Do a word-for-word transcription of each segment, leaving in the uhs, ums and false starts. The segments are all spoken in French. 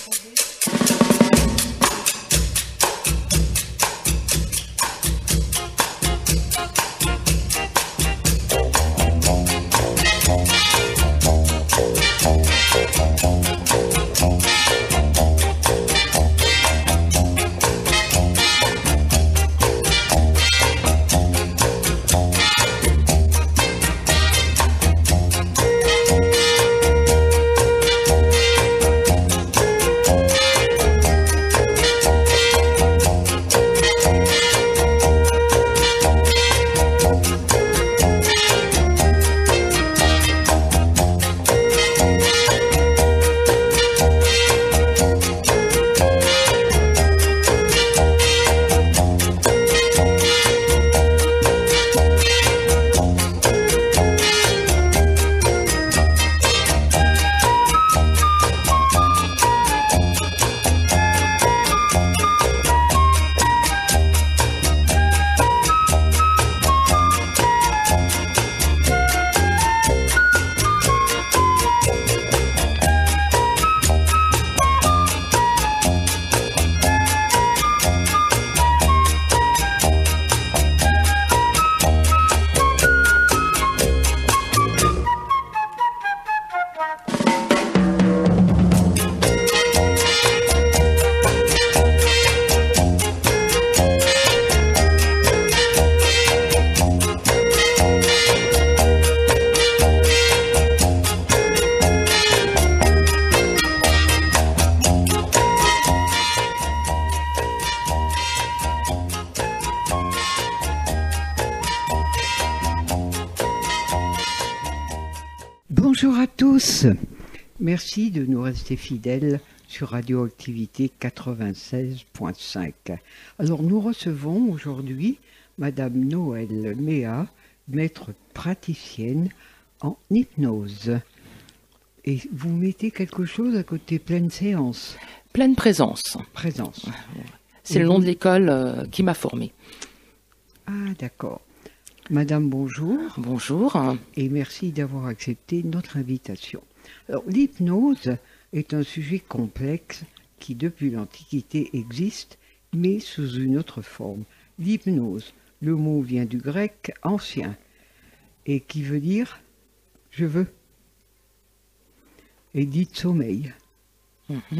Bonjour à tous, merci de nous rester fidèles sur Radioactivité quatre-vingt-seize point cinq. Alors nous recevons aujourd'hui Madame Noëlle Méa, maître praticienne en hypnose. Et vous mettez quelque chose à côté, pleine séance. Pleine présence. Présence. C'est le nom de l'école euh, qui m'a formée. Ah d'accord. Madame, bonjour. Bonjour. Et merci d'avoir accepté notre invitation. Alors, l'hypnose est un sujet complexe qui, depuis l'Antiquité, existe, mais sous une autre forme. L'hypnose, le mot vient du grec ancien, et qui veut dire « je veux », et dit « sommeil Mm-hmm. ».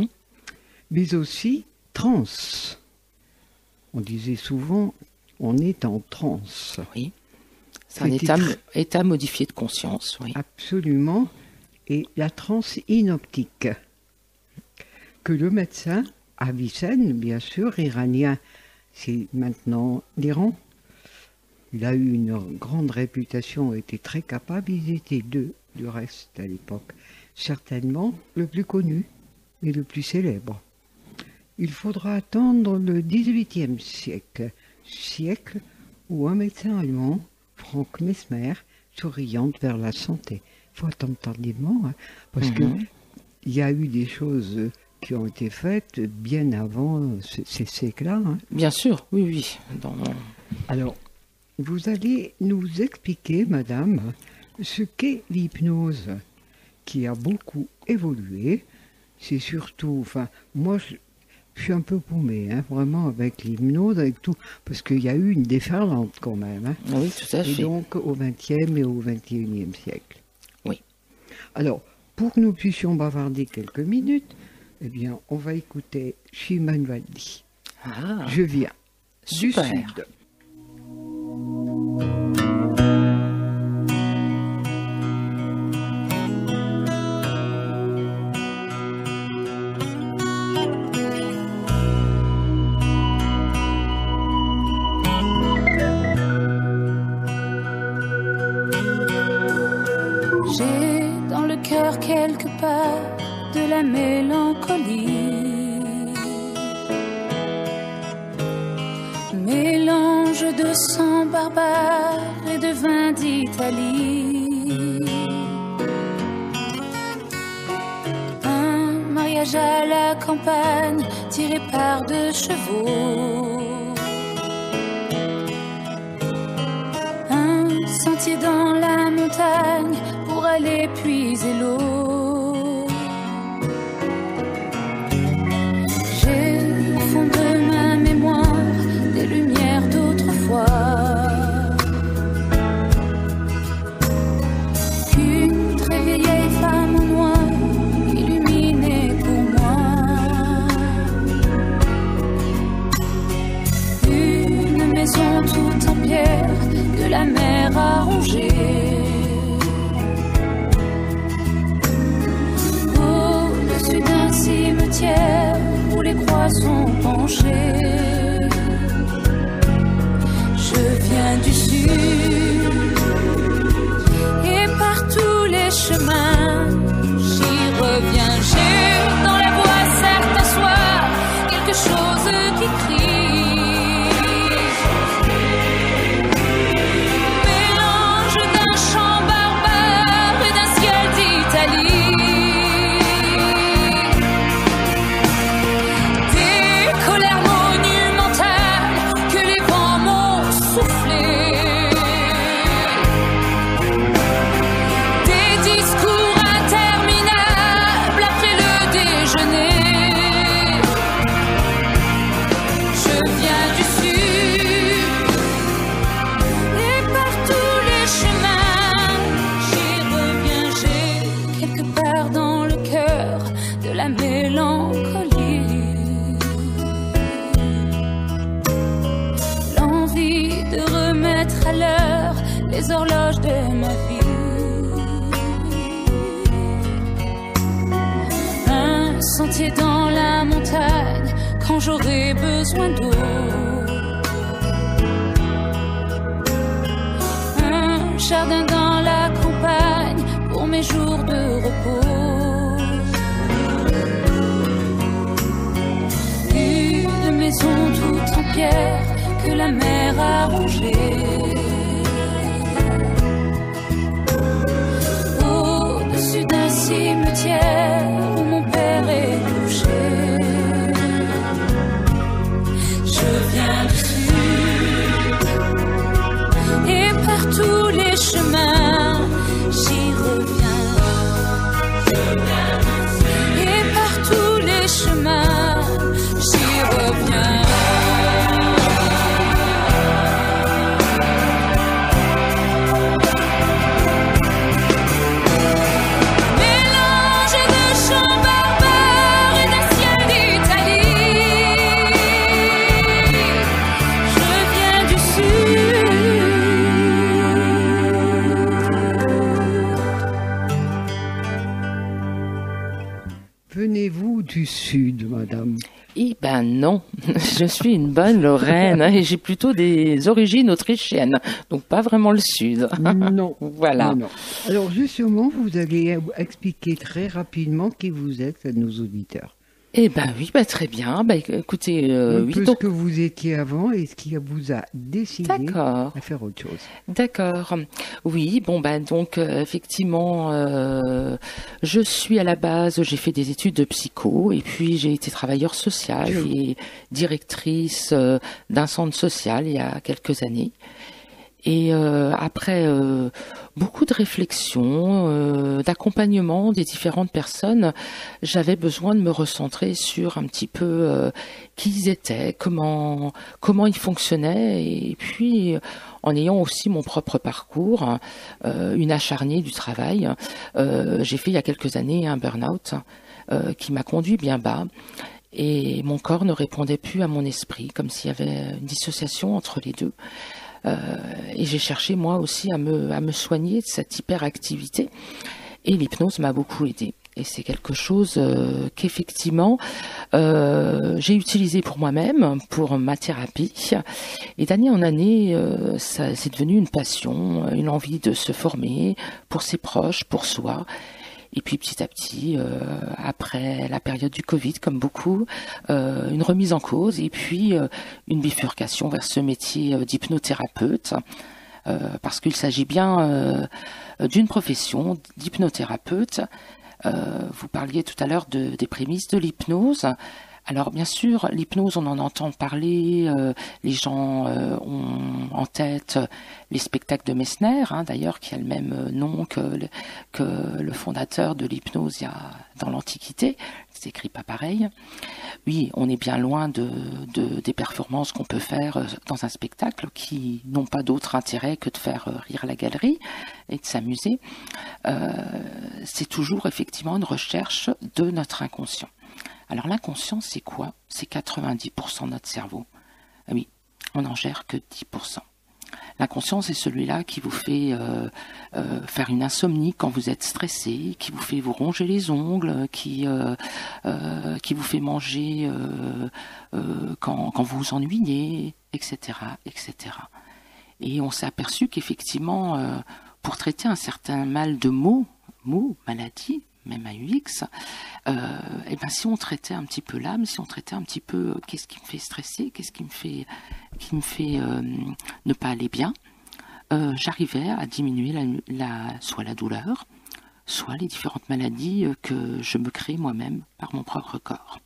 Mais aussi « transe ». On disait souvent « on est en transe ». Oui. C'est un état, état modifié de conscience, oui. Absolument. Et la transe inoptique, que le médecin Avicenne, bien sûr, iranien, c'est maintenant l'Iran. Il a eu une grande réputation, était très capable. Ils étaient deux, du reste, à l'époque. Certainement le plus connu et le plus célèbre. Il faudra attendre le dix-huitième siècle, siècle où un médecin allemand, Frank Mesmer, s'oriente vers la santé. Il faut attendre tardivement, hein, parce mm-hmm. qu'il y a eu des choses qui ont été faites bien avant ces, ces siècles-là. Hein. Bien sûr, oui, oui. Dans... Alors, vous allez nous expliquer, madame, ce qu'est l'hypnose, qui a beaucoup évolué. C'est surtout, enfin, moi, je, je suis un peu paumé, hein, vraiment, avec l'hypnose, avec tout, parce qu'il y a eu une déferlante quand même. Hein, oui, tout à fait. Et donc, au vingtième et au vingt et unième siècle. Oui. Alors, pour que nous puissions bavarder quelques minutes, eh bien, on va écouter Shiman Waldi. Ah, je viens super. Du sud. Quelque part de la mélancolie, mélange de sang barbare et de vin d'Italie, un mariage à la campagne tiré par deux chevaux, un sentier dans la montagne pour aller puiser l'eau. les horloges de ma vie. Un sentier dans la montagne quand j'aurai besoin d'eau. Un jardin dans la campagne pour mes jours de repos. Une maison toute en pierre que la mer a rongée. Au-dessus d'un cimetière où mon père est couché. Je viens du sud et par tous les chemins j'y reviens. Et par tous les chemins j'y reviens. Venez-vous du sud, madame? Eh ben non, je suis une bonne Lorraine hein, et j'ai plutôt des origines autrichiennes, donc pas vraiment le sud. Non. Voilà. Non, non. Alors justement, vous allez expliquer très rapidement qui vous êtes à nos auditeurs. Eh ben oui, bah très bien. Bah écoutez, euh, Un oui, peu donc... ce que vous étiez avant et ce qui vous a décidé à faire autre chose. D'accord. Oui, bon ben donc euh, effectivement, euh, je suis à la base, j'ai fait des études de psycho et puis j'ai été travailleur social et directrice euh, d'un centre social il y a quelques années. Et euh, après euh, beaucoup de réflexions, euh, d'accompagnement des différentes personnes, j'avais besoin de me recentrer sur un petit peu euh, qui ils étaient, comment comment ils fonctionnaient, et puis en ayant aussi mon propre parcours, euh, une acharnée du travail, euh, j'ai fait il y a quelques années un burn-out euh, qui m'a conduit bien bas. Et mon corps ne répondait plus à mon esprit, comme s'il y avait une dissociation entre les deux. Euh, et j'ai cherché moi aussi à me, à me soigner de cette hyperactivité. Et l'hypnose m'a beaucoup aidée. Et c'est quelque chose euh, qu'effectivement euh, j'ai utilisé pour moi-même, pour ma thérapie. Et d'année en année, euh, ça, c'est devenu une passion, une envie de se former pour ses proches, pour soi. Et puis petit à petit, euh, après la période du Covid, comme beaucoup, euh, une remise en cause et puis euh, une bifurcation vers ce métier euh, d'hypnothérapeute, euh, parce qu'il s'agit bien euh, d'une profession d'hypnothérapeute. Euh, vous parliez tout à l'heure de, des prémices de l'hypnose. Alors bien sûr, l'hypnose, on en entend parler, euh, les gens euh, ont en tête les spectacles de Messner, hein, d'ailleurs, qui a le même nom que le, que le fondateur de l'hypnose il y a, dans l'Antiquité, c'est écrit pas pareil. Oui, on est bien loin de, de, des performances qu'on peut faire dans un spectacle qui n'ont pas d'autre intérêt que de faire rire la galerie et de s'amuser. Euh, c'est toujours effectivement une recherche de notre inconscient. Alors l'inconscient, c'est quoi? C'est quatre-vingt-dix pour cent de notre cerveau. Ah oui, on n'en gère que dix pour cent. L'inconscient, c'est celui-là qui vous fait euh, euh, faire une insomnie quand vous êtes stressé, qui vous fait vous ronger les ongles, qui, euh, euh, qui vous fait manger euh, euh, quand, quand vous vous ennuyez, et cetera, et cetera. Et on s'est aperçu qu'effectivement, euh, pour traiter un certain mal de mots, mots, maladie, même à U X, euh, et ben si on traitait un petit peu l'âme, si on traitait un petit peu euh, qu'est-ce qui me fait stresser, qu'est-ce qui me fait, qui me fait euh, ne pas aller bien, euh, j'arrivais à diminuer la, la, soit la douleur, soit les différentes maladies euh, que je me crée moi-même par mon propre corps.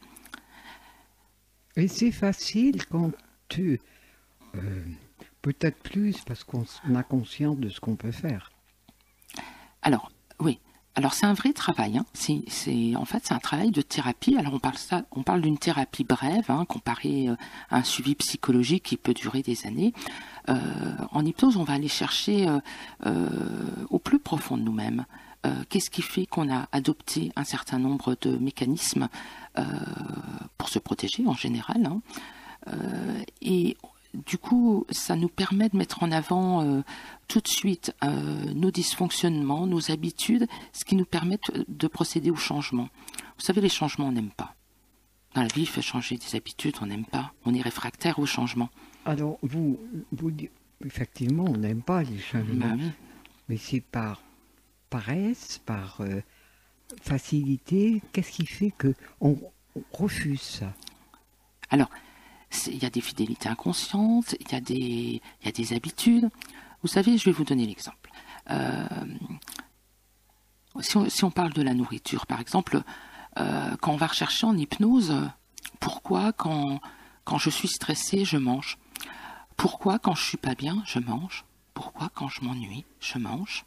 Et c'est facile quand tu... Euh, peut-être plus parce qu'on a conscience de ce qu'on peut faire. Alors, oui. Alors c'est un vrai travail, hein. c'est, c'est, en fait c'est un travail de thérapie. Alors on parle, ça, on parle d'une thérapie brève, hein, comparée euh, à un suivi psychologique qui peut durer des années. Euh, en hypnose, on va aller chercher euh, euh, au plus profond de nous-mêmes. Euh, qu'est-ce qui fait qu'on a adopté un certain nombre de mécanismes euh, pour se protéger en général, hein. euh, et du coup, ça nous permet de mettre en avant euh, tout de suite euh, nos dysfonctionnements, nos habitudes, ce qui nous permet de procéder au changement. Vous savez, les changements, on n'aime pas. Dans la vie, il fait changer des habitudes, on n'aime pas. On est réfractaire au changement. Alors, vous, vous effectivement, on n'aime pas les changements. Ben oui. Mais c'est par paresse, par euh, facilité. Qu'est-ce qui fait qu'on refuse ça? Alors, il y a des fidélités inconscientes, il y a des, il y a des habitudes. Vous savez, je vais vous donner l'exemple. Euh, si, on, si on parle de la nourriture, par exemple, euh, quand on va rechercher en hypnose, pourquoi quand, quand je suis stressée, je mange? Pourquoi quand je suis pas bien, je mange? Pourquoi quand je m'ennuie, je mange?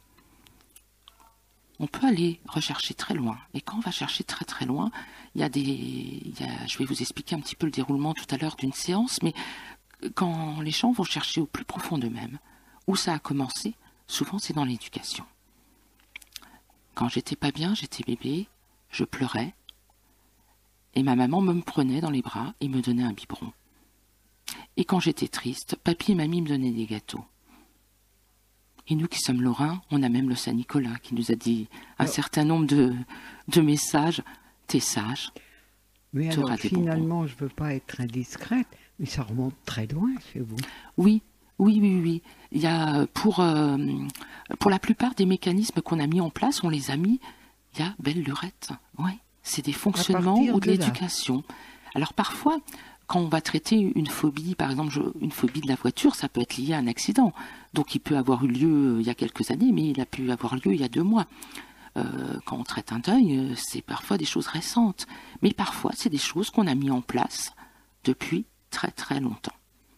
On peut aller rechercher très loin. Et quand on va chercher très très loin, il y a des... il y a, je vais vous expliquer un petit peu le déroulement tout à l'heure d'une séance, mais quand les gens vont chercher au plus profond d'eux-mêmes, où ça a commencé, souvent c'est dans l'éducation. Quand j'étais pas bien, j'étais bébé, je pleurais, et ma maman me prenait dans les bras et me donnait un biberon. Et quand j'étais triste, papy et mamie me donnaient des gâteaux. Et nous qui sommes lorrains, on a même le Saint-Nicolas qui nous a dit un alors, certain nombre de, de messages. T'es sage. Mais alors finalement, je ne veux pas être indiscrète, mais ça remonte très loin chez vous. Oui, oui, oui, oui. Il y a pour, euh, pour la plupart des mécanismes qu'on a mis en place, on les a mis, il y a belle lurette. Ouais, c'est des fonctionnements ou de, de l'éducation. Alors parfois, quand on va traiter une phobie, par exemple une phobie de la voiture, ça peut être lié à un accident. Donc il peut avoir eu lieu il y a quelques années, mais il a pu avoir lieu il y a deux mois. Euh, quand on traite un deuil, c'est parfois des choses récentes. Mais parfois, c'est des choses qu'on a mis en place depuis très très longtemps.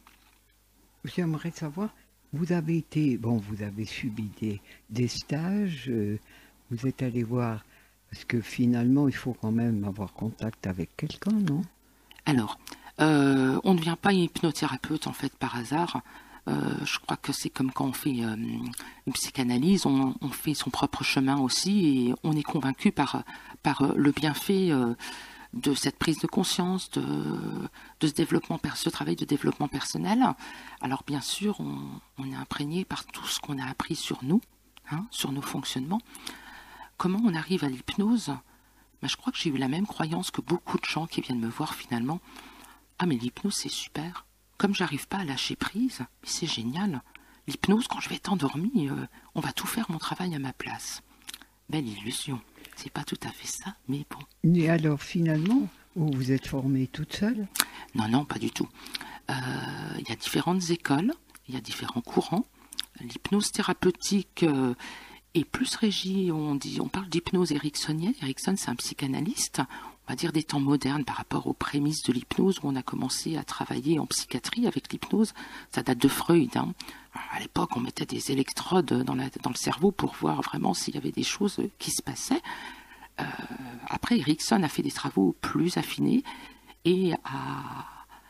J'aimerais savoir, vous avez été, bon, vous avez subi des, des stages, euh, vous êtes allé voir, parce que finalement, il faut quand même avoir contact avec quelqu'un, non? Alors, Euh, on ne devient pas hypnothérapeute en fait par hasard. Euh, je crois que c'est comme quand on fait euh, une psychanalyse, on, on fait son propre chemin aussi et on est convaincu par, par le bienfait euh, de cette prise de conscience, de, de ce développement, ce travail de développement personnel. Alors bien sûr, on, on est imprégné par tout ce qu'on a appris sur nous, hein, sur nos fonctionnements. Comment on arrive à l'hypnose? Ben, je crois que j'ai eu la même croyance que beaucoup de gens qui viennent me voir finalement. Ah mais l'hypnose c'est super, comme j'arrive pas à lâcher prise, mais c'est génial. L'hypnose quand je vais être endormie, euh, on va tout faire mon travail à ma place. Belle illusion, c'est pas tout à fait ça, mais bon. Et alors finalement, vous vous êtes formée toute seule? Non, non, pas du tout. Il euh, y a différentes écoles, il y a différents courants. L'hypnose thérapeutique euh, est plus régie, on, dit, on parle d'hypnose ericksonienne. Erickson c'est un psychanalyste, on va dire des temps modernes par rapport aux prémices de l'hypnose où on a commencé à travailler en psychiatrie avec l'hypnose. Ça date de Freud. Hein. À l'époque, on mettait des électrodes dans, la, dans le cerveau pour voir vraiment s'il y avait des choses qui se passaient. Euh, après, Erickson a fait des travaux plus affinés et a,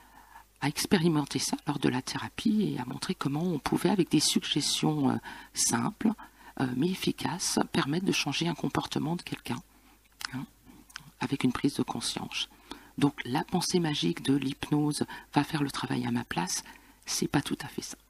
a expérimenté ça lors de la thérapie et a montré comment on pouvait, avec des suggestions euh, simples euh, mais efficaces, permettre de changer un comportement de quelqu'un. Hein, avec une prise de conscience. Donc la pensée magique de l'hypnose va faire le travail à ma place, c'est pas tout à fait ça.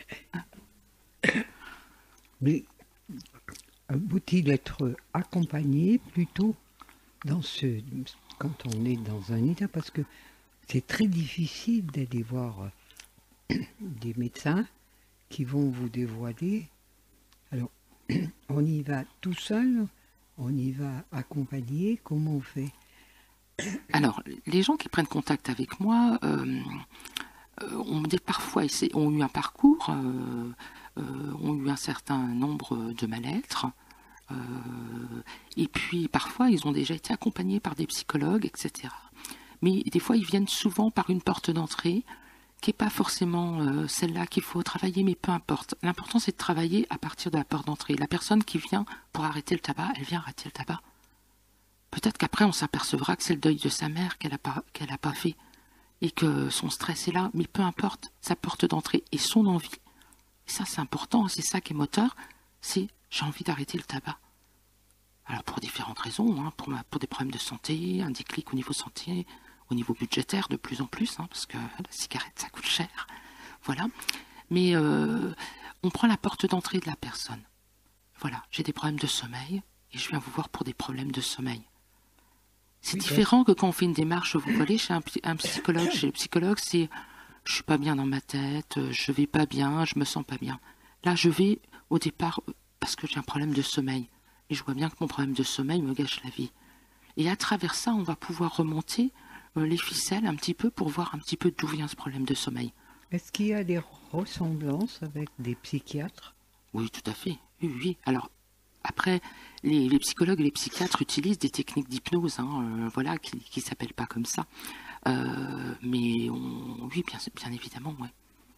Mais faut-il être accompagné plutôt dans ce, quand on est dans un état, parce que c'est très difficile d'aller voir des médecins qui vont vous dévoiler. Alors, on y va tout seul? On y va accompagner? Comment on fait? Alors, les gens qui prennent contact avec moi euh, ont des, parfois ont eu un parcours, euh, euh, ont eu un certain nombre de mal-être, euh, et puis parfois ils ont déjà été accompagnés par des psychologues, et cetera. Mais des fois ils viennent souvent par une porte d'entrée qui n'est pas forcément euh, celle-là qu'il faut travailler, mais peu importe. L'important, c'est de travailler à partir de la porte d'entrée. La personne qui vient pour arrêter le tabac, elle vient arrêter le tabac. Peut-être qu'après, on s'apercevra que c'est le deuil de sa mère qu'elle n'a pas, qu'elle a pas fait, et que son stress est là, mais peu importe, sa porte d'entrée et son envie. Et ça, c'est important, c'est ça qui est moteur, c'est j'ai envie d'arrêter le tabac. Alors, pour différentes raisons, hein, pour, ma, pour des problèmes de santé, un déclic au niveau santé, au niveau budgétaire de plus en plus, hein, parce que la cigarette, ça coûte cher. Voilà. Mais euh, on prend la porte d'entrée de la personne. Voilà, j'ai des problèmes de sommeil et je viens vous voir pour des problèmes de sommeil. C'est oui, différent que quand on fait une démarche, vous voyez, chez un, un psychologue. Chez le psychologue, c'est je suis pas bien dans ma tête, je vais pas bien, je me sens pas bien. Là, je vais au départ parce que j'ai un problème de sommeil. Et je vois bien que mon problème de sommeil me gâche la vie. Et à travers ça, on va pouvoir remonter euh, les ficelles un petit peu pour voir un petit peu d'où vient ce problème de sommeil. Est-ce qu'il y a des ressemblances avec des psychiatres? Oui, tout à fait. Oui, oui. Alors, après, les, les psychologues et les psychiatres utilisent des techniques d'hypnose, hein, euh, voilà, qui ne s'appellent pas comme ça. Euh, mais on, oui, bien, bien évidemment, oui.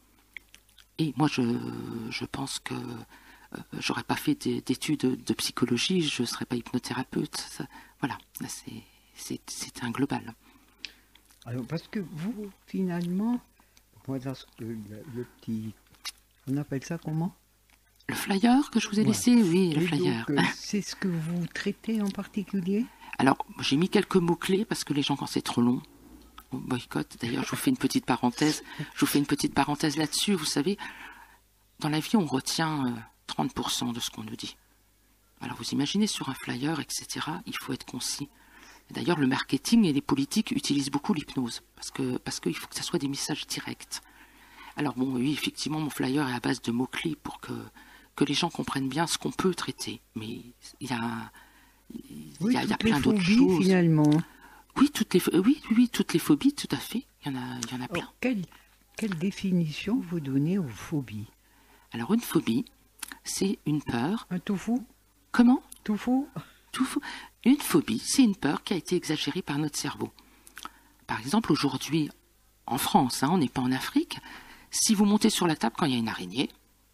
Et moi, je, je pense que euh, j'aurais pas fait d'études de psychologie, je ne serais pas hypnothérapeute. Ça, voilà, c'est un global. Alors, parce que vous, finalement, moi, le, le, le petit, on appelle ça comment? Le flyer que je vous ai ouais. laissé, oui, le et flyer. Euh, c'est ce que vous traitez en particulier? Alors, j'ai mis quelques mots-clés parce que les gens, quand c'est trop long, on boycotte. D'ailleurs, je vous fais une petite parenthèse. Je vous fais une petite parenthèse là-dessus. Vous savez, dans la vie, on retient euh, trente pour cent de ce qu'on nous dit. Alors, vous imaginez sur un flyer, et cetera, il faut être concis. D'ailleurs, le marketing et les politiques utilisent beaucoup l'hypnose parce que parce qu'il faut que ça soit des messages directs. Alors bon, oui, effectivement, mon flyer est à base de mots-clés pour que que les gens comprennent bien ce qu'on peut traiter. Mais il y a, il oui, y a, il y a plein d'autres choses. Finalement. Oui, toutes les, oui, oui, toutes les phobies, tout à fait. Il y en a, il y en a plein. Alors, quelle, quelle définition vous donnez aux phobies? Alors, une phobie, c'est une peur. Un tout fou? Comment? Tout fou? Tout fou. Une phobie, c'est une peur qui a été exagérée par notre cerveau. Par exemple, aujourd'hui, en France, hein, on n'est pas en Afrique, si vous montez sur la table quand il y a une araignée,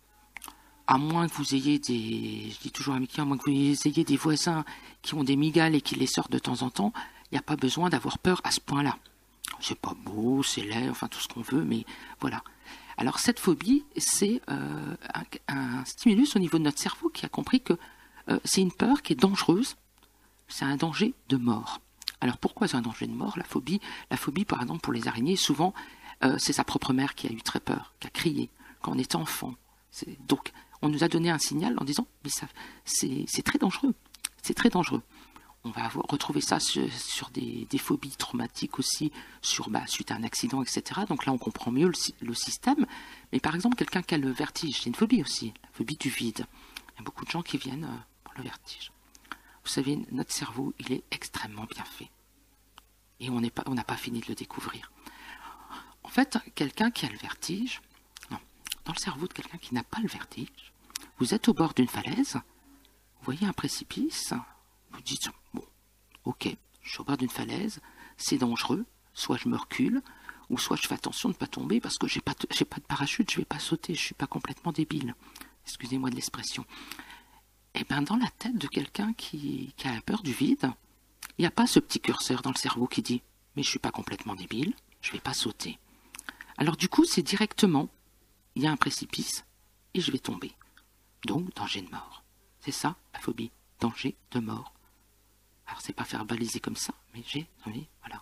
à moins que vous ayez des, je dis toujours à mes clients, à moins que vous ayez des voisins qui ont des migales et qui les sortent de temps en temps, il n'y a pas besoin d'avoir peur à ce point-là. C'est pas beau, c'est laid, enfin tout ce qu'on veut, mais voilà. Alors cette phobie, c'est euh, un, un stimulus au niveau de notre cerveau qui a compris que euh, c'est une peur qui est dangereuse, c'est un danger de mort. Alors pourquoi c'est un danger de mort, la phobie? La phobie, par exemple, pour les araignées, souvent, euh, c'est sa propre mère qui a eu très peur, qui a crié quand on était enfant. Donc, on nous a donné un signal en disant, mais ça, c'est très dangereux, c'est très dangereux. On va avoir, retrouver ça sur, sur des, des phobies traumatiques aussi, sur, bah, suite à un accident, et cetera. Donc là, on comprend mieux le, le système. Mais par exemple, quelqu'un qui a le vertige, c'est une phobie aussi, la phobie du vide. Il y a beaucoup de gens qui viennent euh, pour le vertige. Vous savez, notre cerveau, il est extrêmement bien fait. Et on n'est pas, on n'a pas fini de le découvrir. En fait, quelqu'un qui a le vertige, non, dans le cerveau de quelqu'un qui n'a pas le vertige, vous êtes au bord d'une falaise, vous voyez un précipice, vous dites, bon, ok, je suis au bord d'une falaise, c'est dangereux, soit je me recule, ou soit je fais attention de ne pas tomber parce que j'ai pas, j'ai pas de parachute, je vais pas sauter, je suis pas complètement débile. Excusez-moi de l'expression. Et bien, dans la tête de quelqu'un qui, qui a peur du vide, il n'y a pas ce petit curseur dans le cerveau qui dit « mais je ne suis pas complètement débile, je ne vais pas sauter ». Alors du coup, c'est directement, il y a un précipice et je vais tomber. Donc, danger de mort. C'est ça, la phobie, danger de mort. Alors, c'est pas verbalisé comme ça, mais j'ai, oui, voilà.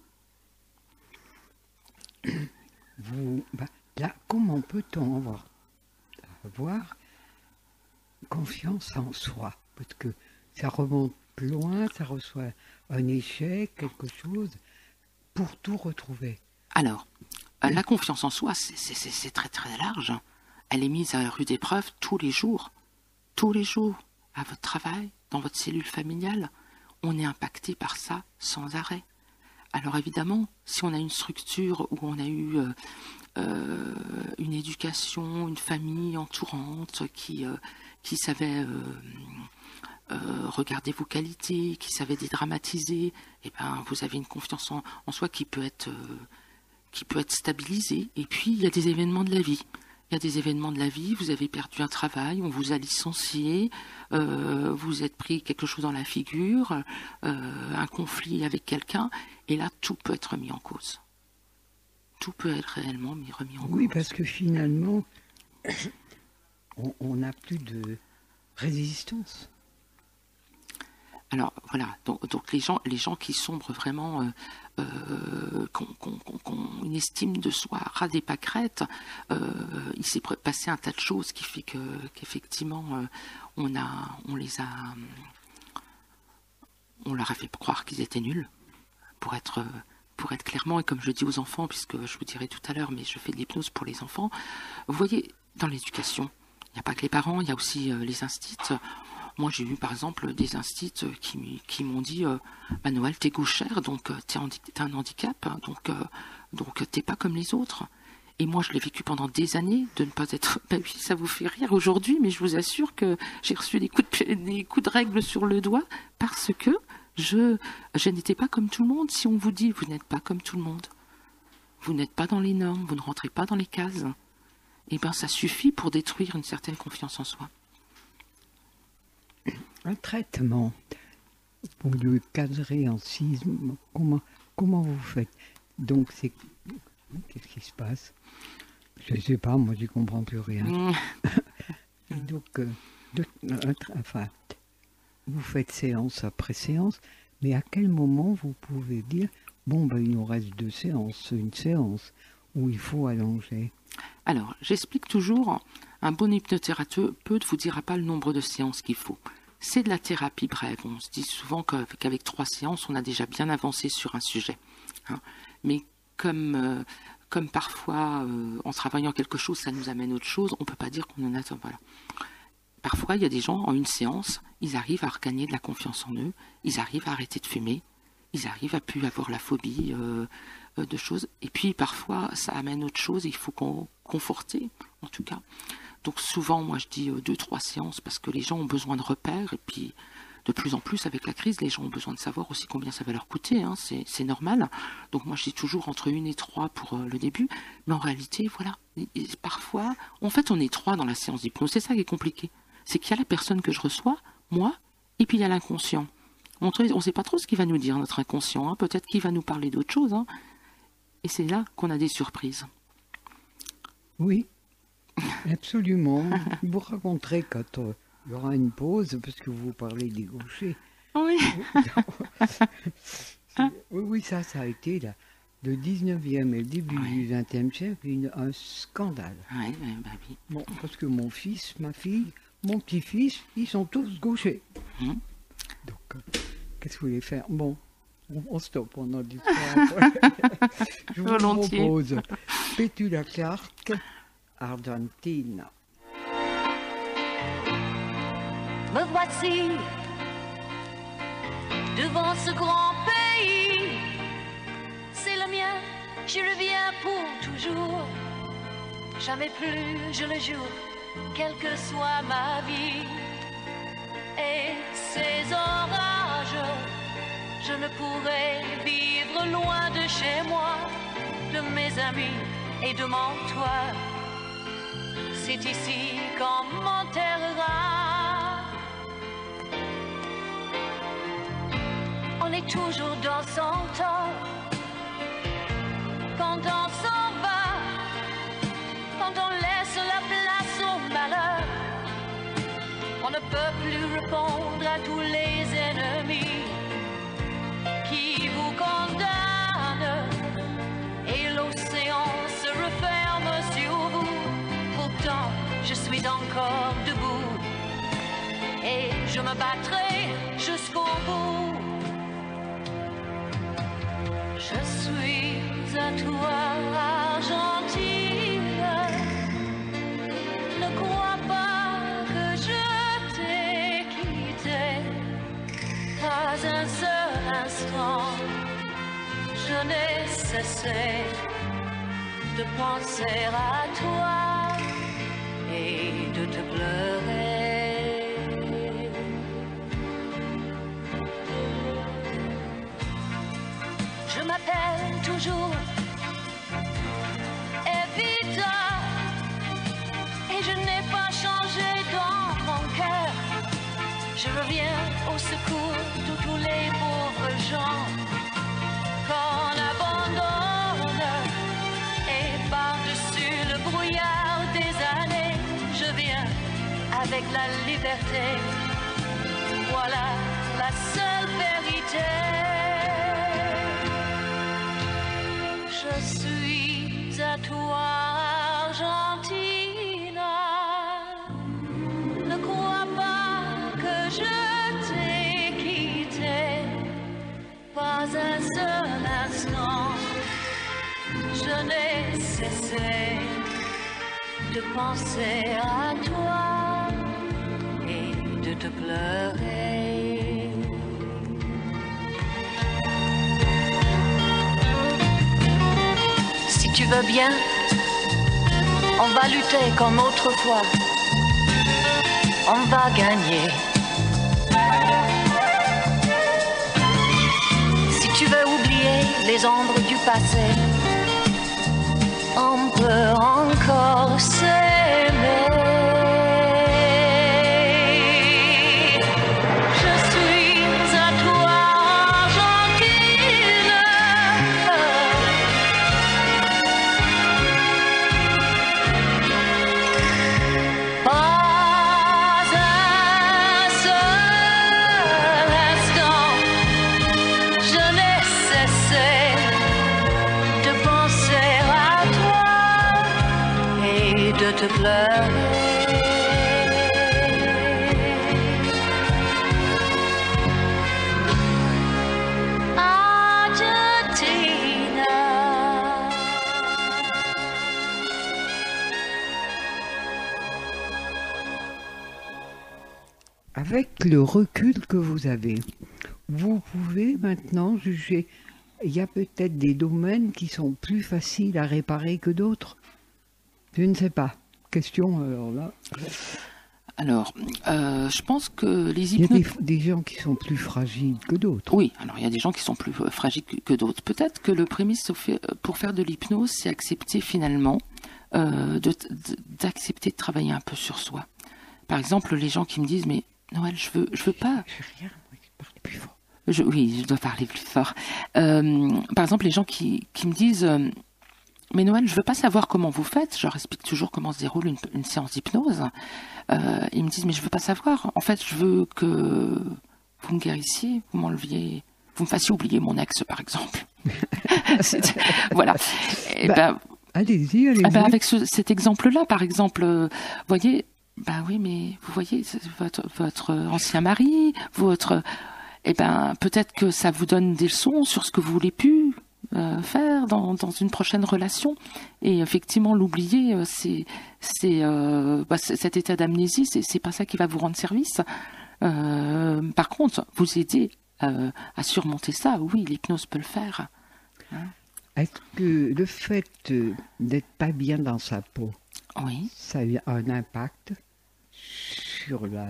Vous, bah, là, comment peut-on avoir, avoir confiance en soi? Parce que ça remonte loin, ça reçoit un échec, quelque chose, pour tout retrouver. Alors, oui. La confiance en soi, c'est très très large. Elle est mise à rude épreuve tous les jours. Tous les jours, à votre travail, dans votre cellule familiale, on est impacté par ça sans arrêt. Alors évidemment, si on a une structure où on a eu euh, euh, une éducation, une famille entourante qui, euh, qui savait euh, euh, regarder vos qualités, qui savait dédramatiser, eh ben, vous avez une confiance en, en soi qui peut être, euh, qui peut être stabilisée. Et puis, il y a des événements de la vie. Il y a des événements de la vie, vous avez perdu un travail, on vous a licencié, euh, vous êtes pris quelque chose dans la figure, euh, un conflit avec quelqu'un, et là, tout peut être mis en cause. Tout peut être réellement mis, remis en cause. Oui, parce que finalement, on n'a plus de résistance. Alors voilà, donc, donc les gens, les gens qui sombrent vraiment, euh, euh, qui ont une estime de soi ras des pâquerettes, euh, il s'est passé un tas de choses qui fait que qu'effectivement euh, on a, on les a, on leur a fait croire qu'ils étaient nuls, pour être, pour être clairement, et comme je dis aux enfants, puisque je vous dirai tout à l'heure, mais je fais de l'hypnose pour les enfants. Vous voyez, dans l'éducation, il n'y a pas que les parents, il y a aussi euh, les instits. Moi, j'ai eu, par exemple, des instits qui, qui m'ont dit euh, bah, Noël, t'es gauchère, donc euh, t'es as un handicap, hein, donc, euh, donc t'es pas comme les autres. Et moi, je l'ai vécu pendant des années, de ne pas être... Bah oui, ça vous fait rire aujourd'hui, mais je vous assure que j'ai reçu des coups, de, des coups de règle sur le doigt, parce que je, je n'étais pas comme tout le monde. Si on vous dit, vous n'êtes pas comme tout le monde, vous n'êtes pas dans les normes, vous ne rentrez pas dans les cases, et bien ça suffit pour détruire une certaine confiance en soi. Un traitement pour le cadrer en sisme, comment, comment vous faites? Donc, c'est qu'est-ce qui se passe? Je ne sais pas, moi, je ne comprends plus rien. Mmh. Donc, euh, de, euh, enfin, vous faites séance après séance, mais à quel moment vous pouvez dire, bon, ben, il nous reste deux séances, une séance, où il faut allonger? Alors, j'explique toujours, un bon hypnothérapeute ne vous dira pas le nombre de séances qu'il faut. C'est de la thérapie brève. On se dit souvent qu'avec trois séances, on a déjà bien avancé sur un sujet. Hein. Mais comme, euh, comme parfois, euh, en travaillant quelque chose, ça nous amène autre chose, on ne peut pas dire qu'on en a... Voilà. Parfois, il y a des gens, en une séance, ils arrivent à regagner de la confiance en eux, ils arrivent à arrêter de fumer, ils arrivent à plus avoir la phobie euh, euh, de choses. Et puis, parfois, ça amène autre chose, il faut qu'on conforter, en tout cas. Donc souvent, moi je dis euh, deux, trois séances parce que les gens ont besoin de repères et puis de plus en plus avec la crise, les gens ont besoin de savoir aussi combien ça va leur coûter, hein, c'est normal. Donc moi je dis toujours entre une et trois pour euh, le début, mais en réalité, voilà, et, et parfois, en fait on est trois dans la séance d'hypnose, c'est ça qui est compliqué. C'est qu'il y a la personne que je reçois, moi, et puis il y a l'inconscient. On ne sait pas trop ce qu'il va nous dire, notre inconscient, hein, peut-être qu'il va nous parler d'autre chose, hein, et c'est là qu'on a des surprises. Oui. Absolument. Vous raconterez quand euh, il y aura une pause, parce que vous parlez des gauchers. Oui. oui, oui, ça, ça a été là, le dix-neuvième et le début oui. du vingtième siècle, une, un scandale. Oui, bah oui. Bon, parce que mon fils, ma fille, mon petit-fils, ils sont tous gauchers. Mmh. Donc, euh, qu'est-ce que vous voulez faire? Bon, on, on stoppe, on en dit pas. Je vous Volontiers. propose Petula Clark, Argentina. Me voici devant ce grand pays, c'est le mien, je reviens pour toujours. Jamais plus je le jure, quelle que soit ma vie. Et ces orages, je ne pourrais vivre loin de chez moi, de mes amis et de mon toit. C'est ici qu'on m'enterrera. On est toujours dans son temps, quand on s'en va, quand on laisse la place au malheur. On ne peut plus répondre à tous les ennemis qui vous condamnent, et l'océan se referme sur vous. Pourtant, je suis encore debout et je me battrai jusqu'au bout. Je suis à toi, Argentine. Ne crois pas que je t'ai quitté, pas un seul instant. Je n'ai cessé de penser à toi et de te pleurer. Je m'appelle toujours Evita et je n'ai pas changé dans mon cœur. Je reviens au secours de tous les pauvres gens qu'on abandonne, et par-dessus le brouillard des années, je viens avec la liberté. Voilà la seule de penser à toi et de te pleurer. Si tu veux bien, on va lutter comme autrefois, on va gagner. Si tu veux oublier les ombres du passé, on peut encore s'aimer. Je suis à toi, Argentine. Pas un seul instant, je n'ai cessé de penser à toi et de te pleurer. Argentina. Avec le recul que vous avez, vous pouvez maintenant juger. Il y a peut-être des domaines qui sont plus faciles à réparer que d'autres. Je ne sais pas. Question, alors là. Alors, euh, je pense que les Il y a hypnotes... des, des gens qui sont plus fragiles que d'autres. Oui, alors il y a des gens qui sont plus euh, fragiles que, que d'autres. Peut-être que le prémisse au fait- pour faire de l'hypnose, c'est accepter finalement euh, de- de- d'accepter de travailler un peu sur soi. Par exemple, les gens qui me disent, mais Noël, je veux, je veux pas... Je sais rien, moi, je parle plus fort. Je- oui, je dois parler plus fort. Euh, par exemple, les gens qui, qui me disent euh, mais Noël, je veux pas savoir comment vous faites. Je leur explique toujours comment se déroule une, une séance d'hypnose. Euh, ils me disent mais je veux pas savoir. En fait, je veux que vous me guérissiez, vous m'enleviez, vous me fassiez oublier mon ex, par exemple. C'est- voilà. Et Bah, ben, Allez-y, allez-y. ah ben, avec ce- cet exemple-là, par exemple, euh, vous voyez, bah oui, mais vous voyez, c'est votre, votre ancien mari, votre, eh ben, peut-être que ça vous donne des leçons sur ce que vous voulez plus euh, faire dans, dans une prochaine relation. Et effectivement, l'oublier, euh, c'est, c'est, euh, bah, c'est- cet état d'amnésie, c'est, c'est pas ça qui va vous rendre service. Euh, par contre, vous aider euh, à surmonter ça, oui, l'hypnose peut le faire. Est-ce que le fait euh, d'être pas bien dans sa peau, Oui. ça a un impact sur la,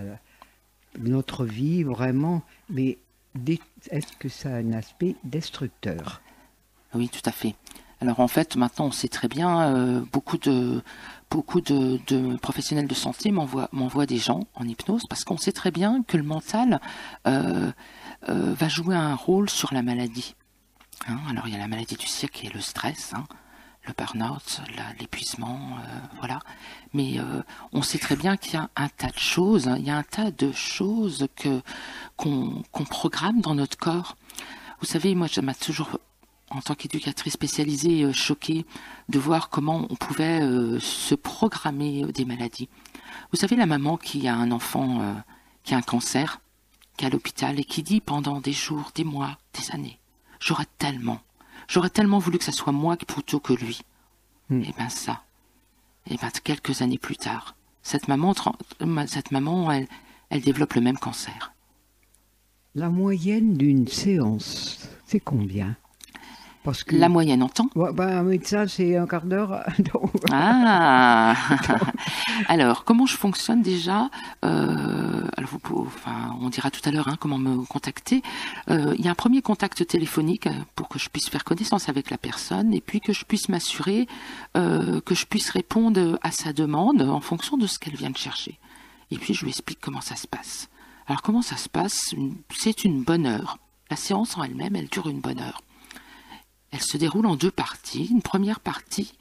notre vie vraiment, mais dé- est-ce que ça a un aspect destructeur? Oui, tout à fait. Alors en fait, maintenant, on sait très bien, euh, beaucoup de beaucoup de, de professionnels de santé m'envoient m'envoient des gens en hypnose parce qu'on sait très bien que le mental euh, euh, va jouer un rôle sur la maladie. Hein, alors il y a la maladie du siècle qui est le stress, hein, le burn-out, la- l'épuisement, euh, voilà. Mais euh, on sait très bien qu'il y a un tas de choses, hein, il y a un tas de choses que qu'on qu'on programme dans notre corps. Vous savez, moi, ça m'a toujours, en tant qu'éducatrice spécialisée, euh, choquée de voir comment on pouvait euh, se programmer euh, des maladies. Vous savez, la maman qui a un enfant euh, qui a un cancer, qui est à l'hôpital et qui dit pendant des jours, des mois, des années, j'aurais tellement, j'aurais tellement voulu que ça soit moi plutôt que lui. Mm. Et bien ça, et ben quelques années plus tard, cette maman, tran- ma- cette maman, elle, elle développe le même cancer. La moyenne d'une séance, c'est combien? Parce que La moyenne en temps. ouais, bah, un médecin, c'est un quart d'heure. donc- Ah. Alors, comment je fonctionne déjà euh, alors vous pouvez- enfin, on dira tout à l'heure hein, comment me contacter. Euh, il y a un premier contact téléphonique euh, pour que je puisse faire connaissance avec la personne et puis que je puisse m'assurer euh, que je puisse répondre à sa demande en fonction de ce qu'elle vient de chercher. Et puis, je lui explique comment ça se passe. Alors, comment ça se passe? Une- C'est une bonne heure. La séance en elle-même, elle dure une bonne heure. Elle se déroule en deux parties. Une première partie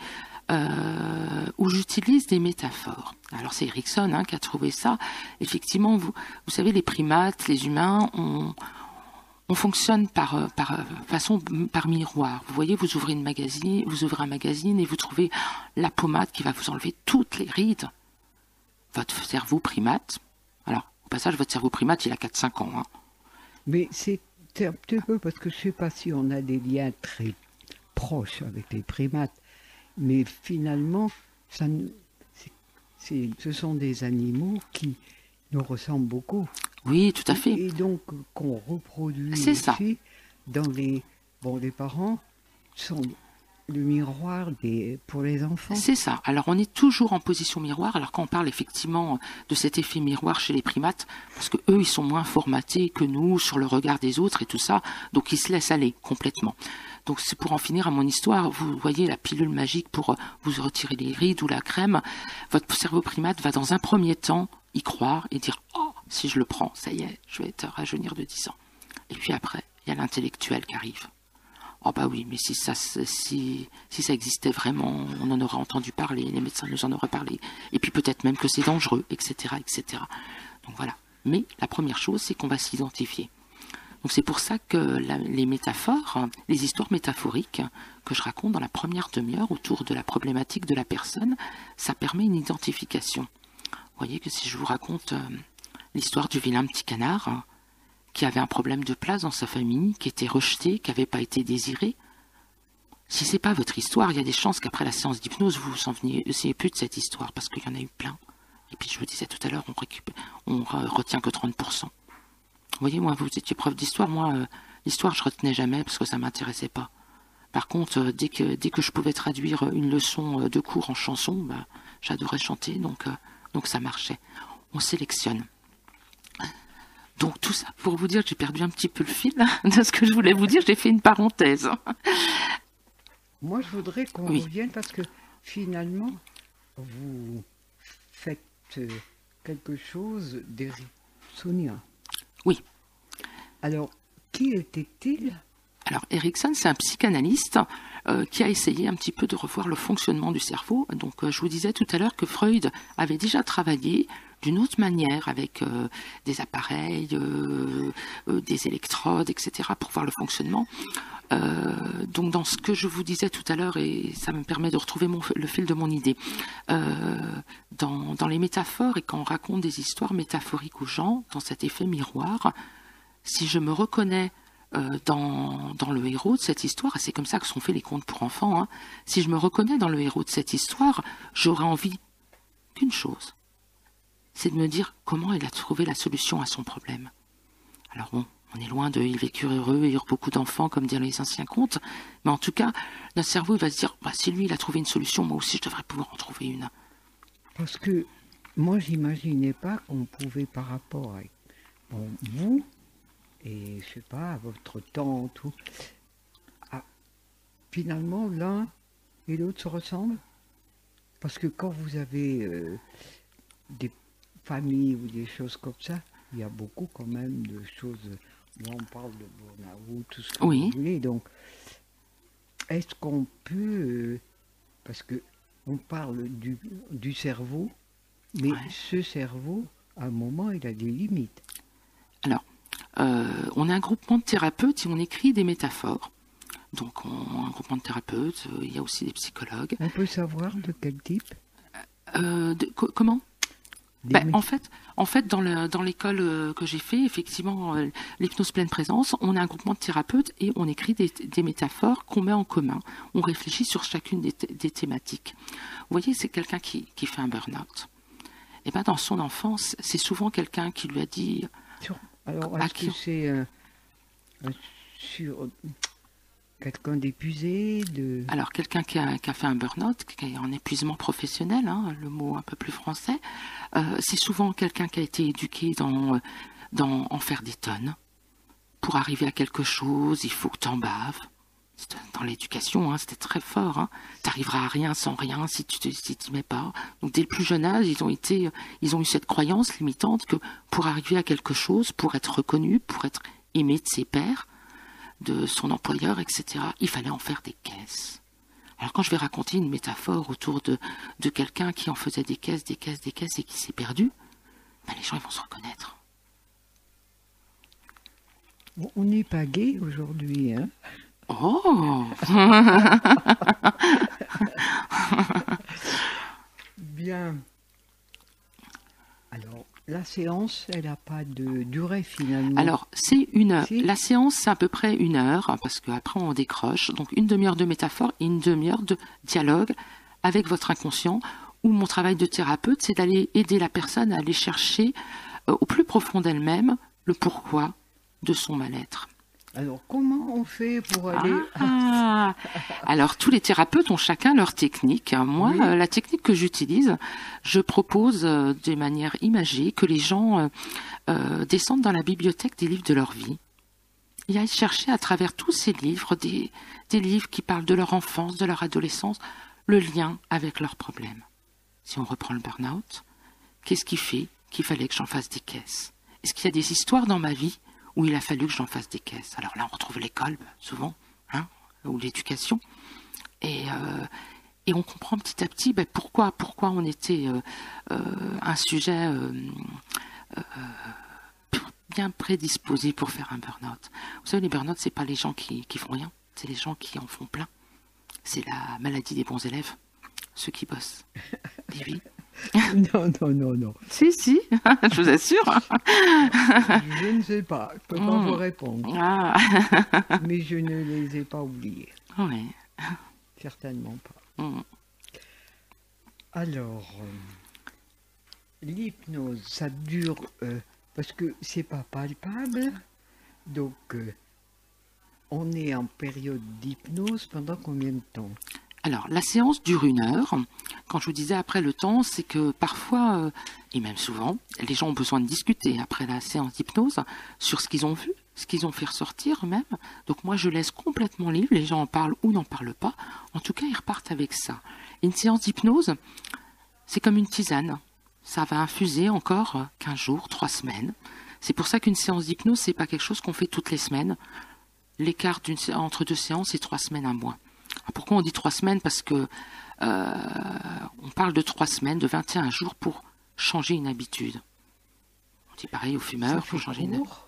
euh, où j'utilise des métaphores. Alors c'est Erickson hein, qui a trouvé ça. Effectivement, vous, vous savez, les primates, les humains, on, on fonctionne par, euh, par euh, façon par miroir. Vous voyez, vous ouvrez une magazine, vous ouvrez un magazine et vous trouvez la pommade qui va vous enlever toutes les rides. Votre cerveau primate. Alors, au passage, votre cerveau primate, il a quatre cinq ans. Hein. Mais c'est un petit peu parce que je ne sais pas si on a des liens très proches avec les primates, mais finalement, ça ne- c'est c'est, ce sont des animaux qui nous ressemblent beaucoup. Oui, tout à fait. Et donc, qu'on reproduit C'est aussi ça. dans les... Bon, les parents sont le miroir des, pour les enfants. C'est ça. Alors, on est toujours en position miroir. Alors, quand on parle effectivement de cet effet miroir chez les primates, parce que eux, ils sont moins formatés que nous sur le regard des autres et tout ça, donc ils se laissent aller complètement. Donc, c'est pour en finir à mon histoire. Vous voyez la pilule magique pour vous retirer les rides ou la crème. Votre cerveau primate va dans un premier temps y croire et dire « Oh, si je le prends, ça y est, je vais être rajeunir de dix ans. » Et puis après, il y a l'intellectuel qui arrive. Oh bah oui, mais si ça, si, si ça existait vraiment, on en aurait entendu parler, les médecins nous en auraient parlé. Et puis peut-être même que c'est dangereux, et cetera, et cetera. Donc voilà. Mais la première chose, c'est qu'on va s'identifier. Donc c'est pour ça que la, les métaphores, les histoires métaphoriques que je raconte dans la première demi-heure autour de la problématique de la personne, ça permet une identification. Vous voyez que si je vous raconte euh, l'histoire du vilain petit canard, hein, qui avait un problème de place dans sa famille, qui était rejeté, qui n'avait pas été désiré. Si c'est pas votre histoire, il y a des chances qu'après la séance d'hypnose, vous vous en veniez plus de cette histoire, parce qu'il y en a eu plein. Et puis je vous disais tout à l'heure, on, récupère, on retient que trente pour cent. Vous voyez, moi, vous étiez prof d'histoire, moi, euh, l'histoire, je retenais jamais, parce que ça m'intéressait pas. Par contre, euh, dès, que, dès que je pouvais traduire une leçon de cours en chanson, bah, j'adorais chanter, donc, euh, donc ça marchait. On sélectionne. Donc tout ça pour vous dire que j'ai perdu un petit peu le fil de ce que je voulais vous dire, j'ai fait une parenthèse. Moi, je voudrais qu'on oui. revienne parce que finalement, vous faites quelque chose d'Ericksonien. Oui. Alors, qui était-il? Alors, Erickson, c'est un psychanalyste euh, qui a essayé un petit peu de revoir le fonctionnement du cerveau. Donc, euh, je vous disais tout à l'heure que Freud avait déjà travaillé d'une autre manière, avec euh, des appareils, euh, euh, des électrodes, et cetera, pour voir le fonctionnement. Euh, donc, dans ce que je vous disais tout à l'heure, et ça me permet de retrouver mon, le fil de mon idée, euh, dans, dans les métaphores, et quand on raconte des histoires métaphoriques aux gens, dans cet effet miroir, si je me reconnais euh, dans, dans le héros de cette histoire, et c'est comme ça que sont faits les contes pour enfants, hein, si je me reconnais dans le héros de cette histoire, j'aurais envie qu'une chose, c'est de me dire comment il a trouvé la solution à son problème. Alors bon, on est loin de « ils vécurent heureux et eurent beaucoup d'enfants » comme disent les anciens contes, mais en tout cas, notre cerveau il va se dire bah, « si lui il a trouvé une solution, moi aussi je devrais pouvoir en trouver une ». Parce que moi j'imaginais pas qu'on pouvait par rapport à bon, vous et je sais pas, à votre tante, ou, à, finalement l'un et l'autre se ressemblent. Parce que quand vous avez euh, des famille ou des choses comme ça, il y a beaucoup quand même de choses, là on parle de burn-out, tout ce que oui. vous voulez, donc est-ce qu'on peut, euh, parce que on parle du, du cerveau, mais ouais. ce cerveau, à un moment, il a des limites. Alors, euh, on a un groupement de thérapeutes et on écrit des métaphores. Donc, on a un groupement de thérapeutes, euh, il y a aussi des psychologues. On peut savoir de quel type euh, de, co Comment Ben, en fait, en fait, dans le, dans l'école euh, que j'ai fait, effectivement, euh, l'hypnose pleine présence, on a un groupement de thérapeutes et on écrit des, des métaphores qu'on met en commun. On réfléchit sur chacune des, des thématiques. Vous voyez, c'est quelqu'un qui, qui fait un burn-out. Et ben, dans son enfance, c'est souvent quelqu'un qui lui a dit. Sur, alors, est-ce que c'est euh, sur quelqu'un d'épuisé de... Alors, quelqu'un qui a, qui a fait un burn-out, qui est en épuisement professionnel, hein, le mot un peu plus français, euh, c'est souvent quelqu'un qui a été éduqué dans, dans en faire des tonnes. Pour arriver à quelque chose, il faut que tu en baves. Dans l'éducation, hein, c'était très fort. Hein. Tu n'arriveras à rien sans rien si tu ne si t'y mets pas. Donc, dès le plus jeune âge, ils ont, été, ils ont eu cette croyance limitante que pour arriver à quelque chose, pour être reconnu, pour être aimé de ses pairs, de son employeur, et cetera, il fallait en faire des caisses. Alors quand je vais raconter une métaphore autour de, de quelqu'un qui en faisait des caisses, des caisses, des caisses et qui s'est perdu, ben les gens ils vont se reconnaître. On n'est pas gay aujourd'hui, hein? Oh Bien. Alors, la séance, elle n'a pas de durée finalement. Alors, c'est une heure. Si. La séance, c'est à peu près une heure, parce qu'après on décroche. Donc, une demi-heure de métaphore et une demi-heure de dialogue avec votre inconscient, où mon travail de thérapeute, c'est d'aller aider la personne à aller chercher euh, au plus profond d'elle-même le pourquoi de son mal-être. Alors, comment on fait pour aller... Ah, alors, tous les thérapeutes ont chacun leur technique. Moi, Oui. euh, la technique que j'utilise, je propose euh, de manière imagée que les gens euh, euh, descendent dans la bibliothèque des livres de leur vie et aillent chercher à travers tous ces livres, des, des livres qui parlent de leur enfance, de leur adolescence, le lien avec leurs problèmes. Si on reprend le burn-out, qu'est-ce qui fait qu'il fallait que j'en fasse des caisses? Est-ce qu'il y a des histoires dans ma vie où il a fallu que j'en fasse des caisses? Alors là, on retrouve l'école, souvent, hein, ou l'éducation. Et, euh, et on comprend petit à petit ben, pourquoi, pourquoi on était euh, euh, un sujet euh, euh, bien prédisposé pour faire un burn-out. Vous savez, les burn-out, c'est pas les gens qui, qui font rien, c'est les gens qui en font plein. C'est la maladie des bons élèves, ceux qui bossent. Et oui. Non, non, non, non. Si, si, je vous assure. Je ne sais pas, je ne peux pas Mm. vous répondre. Ah. Mais je ne les ai pas oubliés. Ouais. Certainement pas. Mm. Alors, euh, l'hypnose, ça dure... euh, parce que c'est pas palpable. Donc, euh, on est en période d'hypnose pendant combien de temps? Alors, la séance dure une heure. Quand je vous disais après le temps, c'est que parfois, euh, et même souvent, les gens ont besoin de discuter après la séance d'hypnose sur ce qu'ils ont vu, ce qu'ils ont fait ressortir eux-mêmes. Donc moi, je laisse complètement libre, les gens en parlent ou n'en parlent pas. En tout cas, ils repartent avec ça. Une séance d'hypnose, c'est comme une tisane. Ça va infuser encore quinze jours, trois semaines. C'est pour ça qu'une séance d'hypnose, c'est pas quelque chose qu'on fait toutes les semaines. L'écart d'une sé- entre deux séances, c'est trois semaines à mois. Pourquoi on dit trois semaines? Parce que euh, on parle de trois semaines, de vingt et un jours pour changer une habitude. On dit pareil aux Ça fumeurs fait pour changer une habitude. court?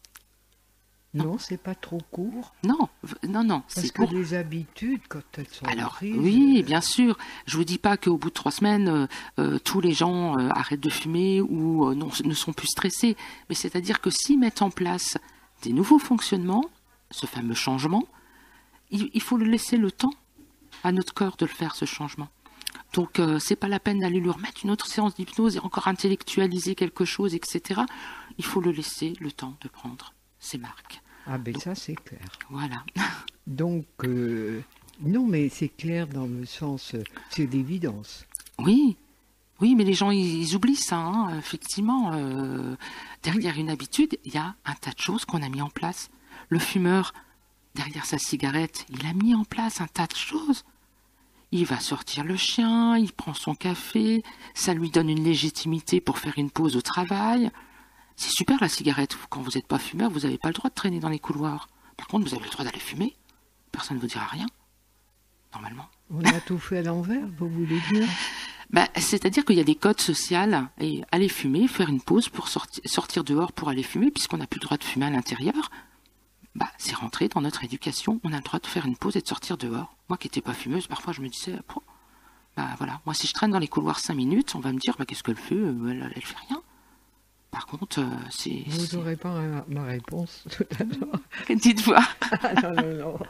Non, c'est pas trop court. Non, v- non, non, Parce c'est que pour... les habitudes, quand elles sont Alors, prises, oui, euh, bien sûr. Je vous dis pas qu'au bout de trois semaines, euh, euh, tous les gens euh, arrêtent de fumer ou euh, non- ne sont plus stressés. Mais c'est-à-dire que s'ils mettent en place des nouveaux fonctionnements, ce fameux changement, il, il faut le laisser le temps à notre corps de le faire, ce changement. Donc, euh, c'est pas la peine d'aller lui remettre une autre séance d'hypnose et encore intellectualiser quelque chose, et cetera. Il faut le laisser le temps de prendre ses marques. Ah ben ça c'est clair. Voilà. Donc, euh, non mais c'est clair dans le sens, euh, c'est l'évidence. Oui, oui, mais les gens, ils, ils oublient ça, hein, effectivement. euh, derrière une habitude, il y a un tas de choses qu'on a mis en place. Le fumeur, derrière sa cigarette, il a mis en place un tas de choses. Il va sortir le chien, il prend son café, ça lui donne une légitimité pour faire une pause au travail. C'est super la cigarette. Quand vous n'êtes pas fumeur, vous n'avez pas le droit de traîner dans les couloirs. Par contre, vous avez le droit d'aller fumer. Personne ne vous dira rien, normalement. On a tout fait à l'envers, vous voulez dire? Bah, c'est-à-dire qu'il y a des codes sociaux et aller fumer, faire une pause pour sorti- sortir dehors pour aller fumer, puisqu'on n'a plus le droit de fumer à l'intérieur. Bah, c'est rentré dans notre éducation. On a le droit de faire une pause et de sortir dehors. Moi qui n'étais pas fumeuse, parfois je me disais, oh, bah voilà, moi si je traîne dans les couloirs cinq minutes, on va me dire, bah qu'est-ce qu'elle fait? Euh, Elle, elle fait rien. Par contre, euh, c'est... Vous c'est- n'aurez pas ma, ma réponse tout à l'heure. Dites-moi. Ah, non, non, non.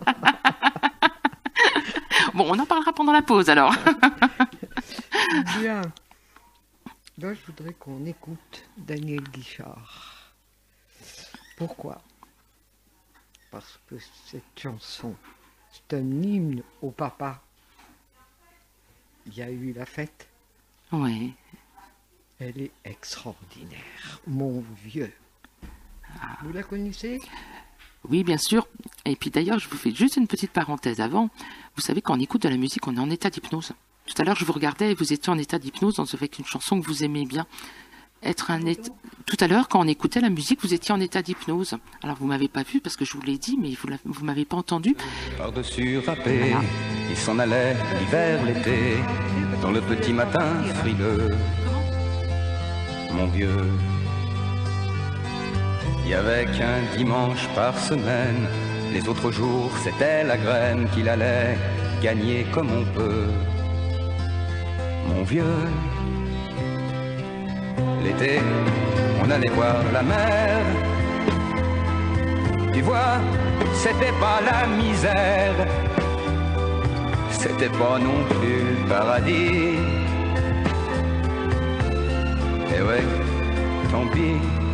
Bon, on en parlera pendant la pause alors. Bien. Là, je voudrais qu'on écoute Daniel Guichard. Pourquoi? Parce que cette chanson, c'est un hymne au papa. Il y a eu la fête. Oui. Elle est extraordinaire. Mon vieux. Vous la connaissez? Oui, bien sûr. Et puis d'ailleurs, je vous fais juste une petite parenthèse avant. Vous savez, quand on écoute de la musique, on est en état d'hypnose. Tout à l'heure, je vous regardais et vous étiez en état d'hypnose dans- avec une chanson que vous aimez bien. Être un état... Tout à l'heure, quand on écoutait la musique, vous étiez en état d'hypnose. Alors, vous m'avez pas vu parce que je vous l'ai dit, mais vous, l'avez- vous m'avez pas entendu. Par-dessus râpé, il s'en allait l'hiver, l'été, dans le petit matin frileux. Mon vieux, il y avait qu'un dimanche par semaine, les autres jours c'était la graine qu'il allait gagner comme on peut. Mon vieux, l'été, on allait voir la mer. Tu vois, c'était pas la misère, c'était pas non plus le paradis. Eh ouais, tant pis.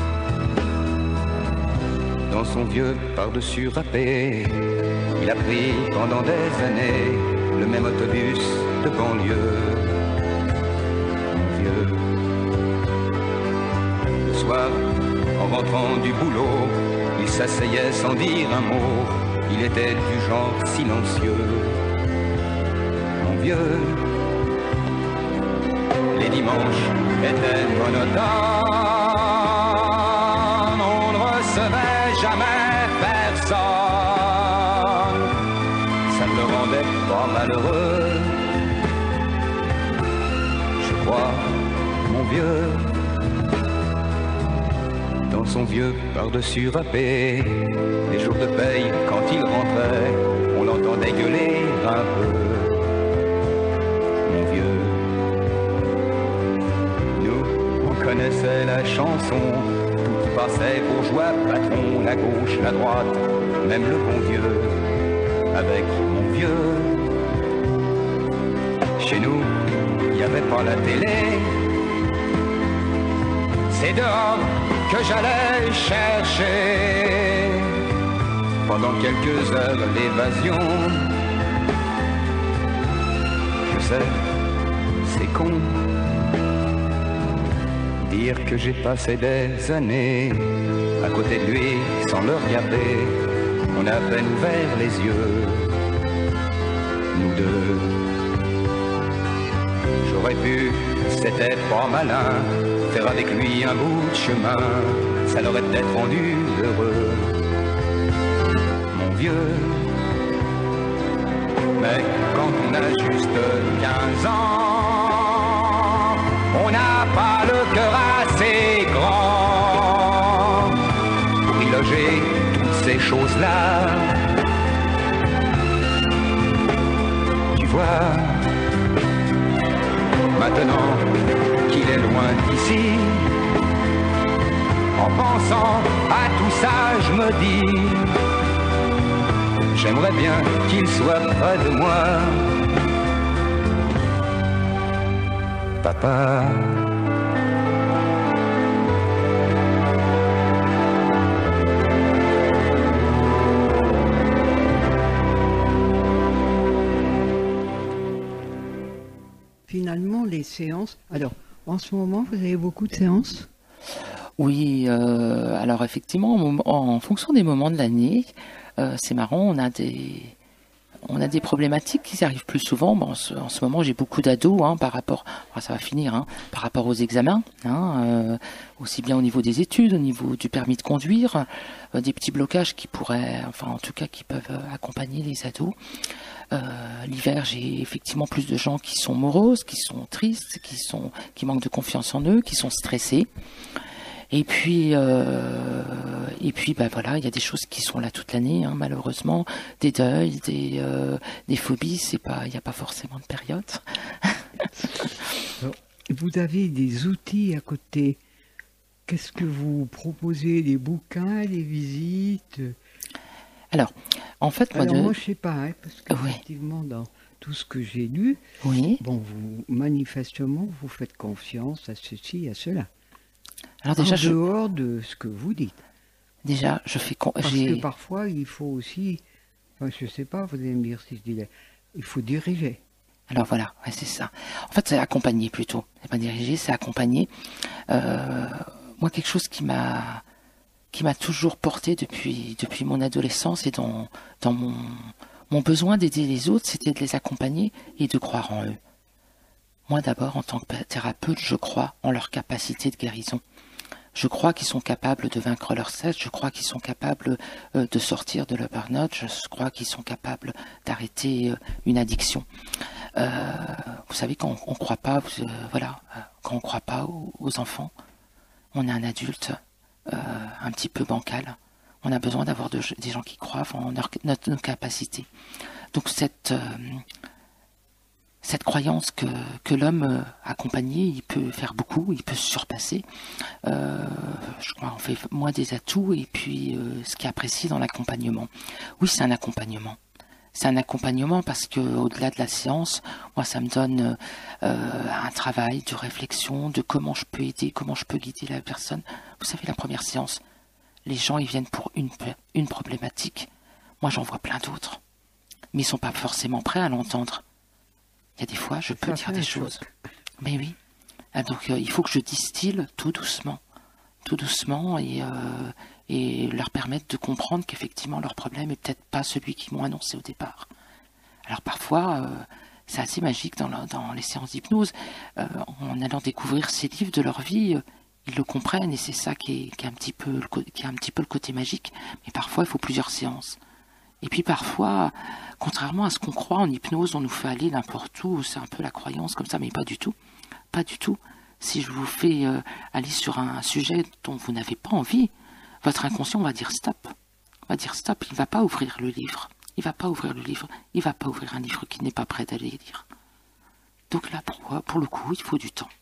Dans son vieux par-dessus râpé, il a pris pendant des années le même autobus de banlieue. Mon vieux. Le soir, en rentrant du boulot, il s'asseyait sans dire un mot. Il était du genre silencieux. Mon vieux. Les dimanches étaient monotones. On ne recevait jamais personne. Ça ne le rendait pas malheureux. Je crois, mon vieux, dans son vieux par-dessus râpé, les jours de paye, quand il rentrait, on l'entendait gueuler un peu. Mon vieux, nous, on connaissait la chanson, tout passait bourgeois, patron, la gauche, la droite, même le bon Dieu, avec mon vieux. Chez nous, il n'y avait pas la télé, c'est dehors que j'allais chercher pendant quelques heures l'évasion. Je sais, c'est con dire que j'ai passé des années à côté de lui sans le regarder. On a à peine ouvert les yeux, nous deux. J'aurais pu, c'était pas malin, faire avec lui un bout de chemin, ça l'aurait peut-être rendu heureux, mon vieux. Mais quand on a juste quinze ans, on n'a pas le cœur assez grand pour y loger toutes ces choses-là. Tu vois, maintenant qu'il est loin d'ici, en pensant à tout ça, je me dis, j'aimerais bien qu'il soit près de moi. Papa. Finalement, les séances... Alors, en ce moment, vous avez beaucoup de séances? Oui, euh, alors effectivement, en, en fonction des moments de l'année, euh, c'est marrant, on a des... On a des problématiques qui arrivent plus souvent. Bon, en, ce, en ce moment, j'ai beaucoup d'ados hein, par rapport, enfin, ça va finir, hein, par rapport aux examens, hein, euh, aussi bien au niveau des études, au niveau du permis de conduire, euh, des petits blocages qui pourraient, enfin en tout cas, qui peuvent euh, accompagner les ados. Euh, L'hiver, j'ai effectivement plus de gens qui sont moroses, qui sont tristes, qui sont, qui manquent de confiance en eux, qui sont stressés. Et puis, euh, et puis, bah voilà, il y a des choses qui sont là toute l'année, hein, malheureusement, des deuils, des, euh, des phobies. C'est pas, il n'y a pas forcément de période. Alors, vous avez des outils à côté. Qu'est-ce que vous proposez? Des bouquins, des visites? Alors, en fait, moi, Alors, de... moi je sais pas, hein, parce que Oui. effectivement, dans tout ce que j'ai lu, oui. bon, vous manifestement, vous faites confiance à ceci, à cela. Alors déjà, en je, dehors de ce que vous dites. déjà, je fais, con... Parce j'ai- que parfois, il faut aussi, enfin, je sais pas, vous allez me dire si je dis, là, il faut diriger. Alors voilà, ouais, c'est ça. En fait, c'est accompagner plutôt. C'est pas diriger, c'est accompagner. Euh, moi, quelque chose qui m'a qui m'a toujours porté depuis depuis mon adolescence et dans dans mon mon besoin d'aider les autres, c'était de les accompagner et de croire en eux. Moi, d'abord, en tant que thérapeute, je crois en leur capacité de guérison. Je crois qu'ils sont capables de vaincre leur stress, je crois qu'ils sont capables euh, de sortir de leur burn-out, je crois qu'ils sont capables d'arrêter euh, une addiction. Euh, vous savez, quand on ne croit pas, euh, voilà, euh, quand on croit pas aux, aux enfants, on est un adulte euh, un petit peu bancal. On a besoin d'avoir de, des gens qui croient en leur, notre, notre capacité. Donc cette euh, cette croyance que, que l'homme euh, accompagné, il peut faire beaucoup, il peut se surpasser. Euh, je crois qu'on fait moins des atouts et puis euh, ce qui est apprécié dans l'accompagnement. Oui, c'est un accompagnement. c'est un accompagnement parce que au-delà de la séance, moi ça me donne euh, un travail de réflexion de comment je peux aider, comment je peux guider la personne. Vous savez, la première séance, les gens ils viennent pour une, une problématique. Moi j'en vois plein d'autres, mais ils sont pas forcément prêts à l'entendre. Il y a des fois, je peux dire des choses. Mais oui. Donc euh, il faut que je distille tout doucement, tout doucement et, euh, et leur permettre de comprendre qu'effectivement leur problème est peut-être pas celui qu'ils m'ont annoncé au départ. Alors parfois, euh, c'est assez magique dans, le, dans les séances d'hypnose, euh, en allant découvrir ces livres de leur vie, euh, ils le comprennent et c'est ça qui est, qui est un petit peu le, qui est un petit peu le côté magique. Mais parfois, il faut plusieurs séances. Et puis parfois, contrairement à ce qu'on croit en hypnose, on nous fait aller n'importe où, c'est un peu la croyance comme ça, mais pas du tout. Pas du tout. Si je vous fais euh, aller sur un sujet dont vous n'avez pas envie, votre inconscient va dire stop. Va dire stop, il ne va pas ouvrir le livre. Il ne va pas ouvrir le livre. Il ne va pas ouvrir un livre qui n'est pas prêt d'aller lire. Donc là, pourquoi? Pour le coup, il faut du temps.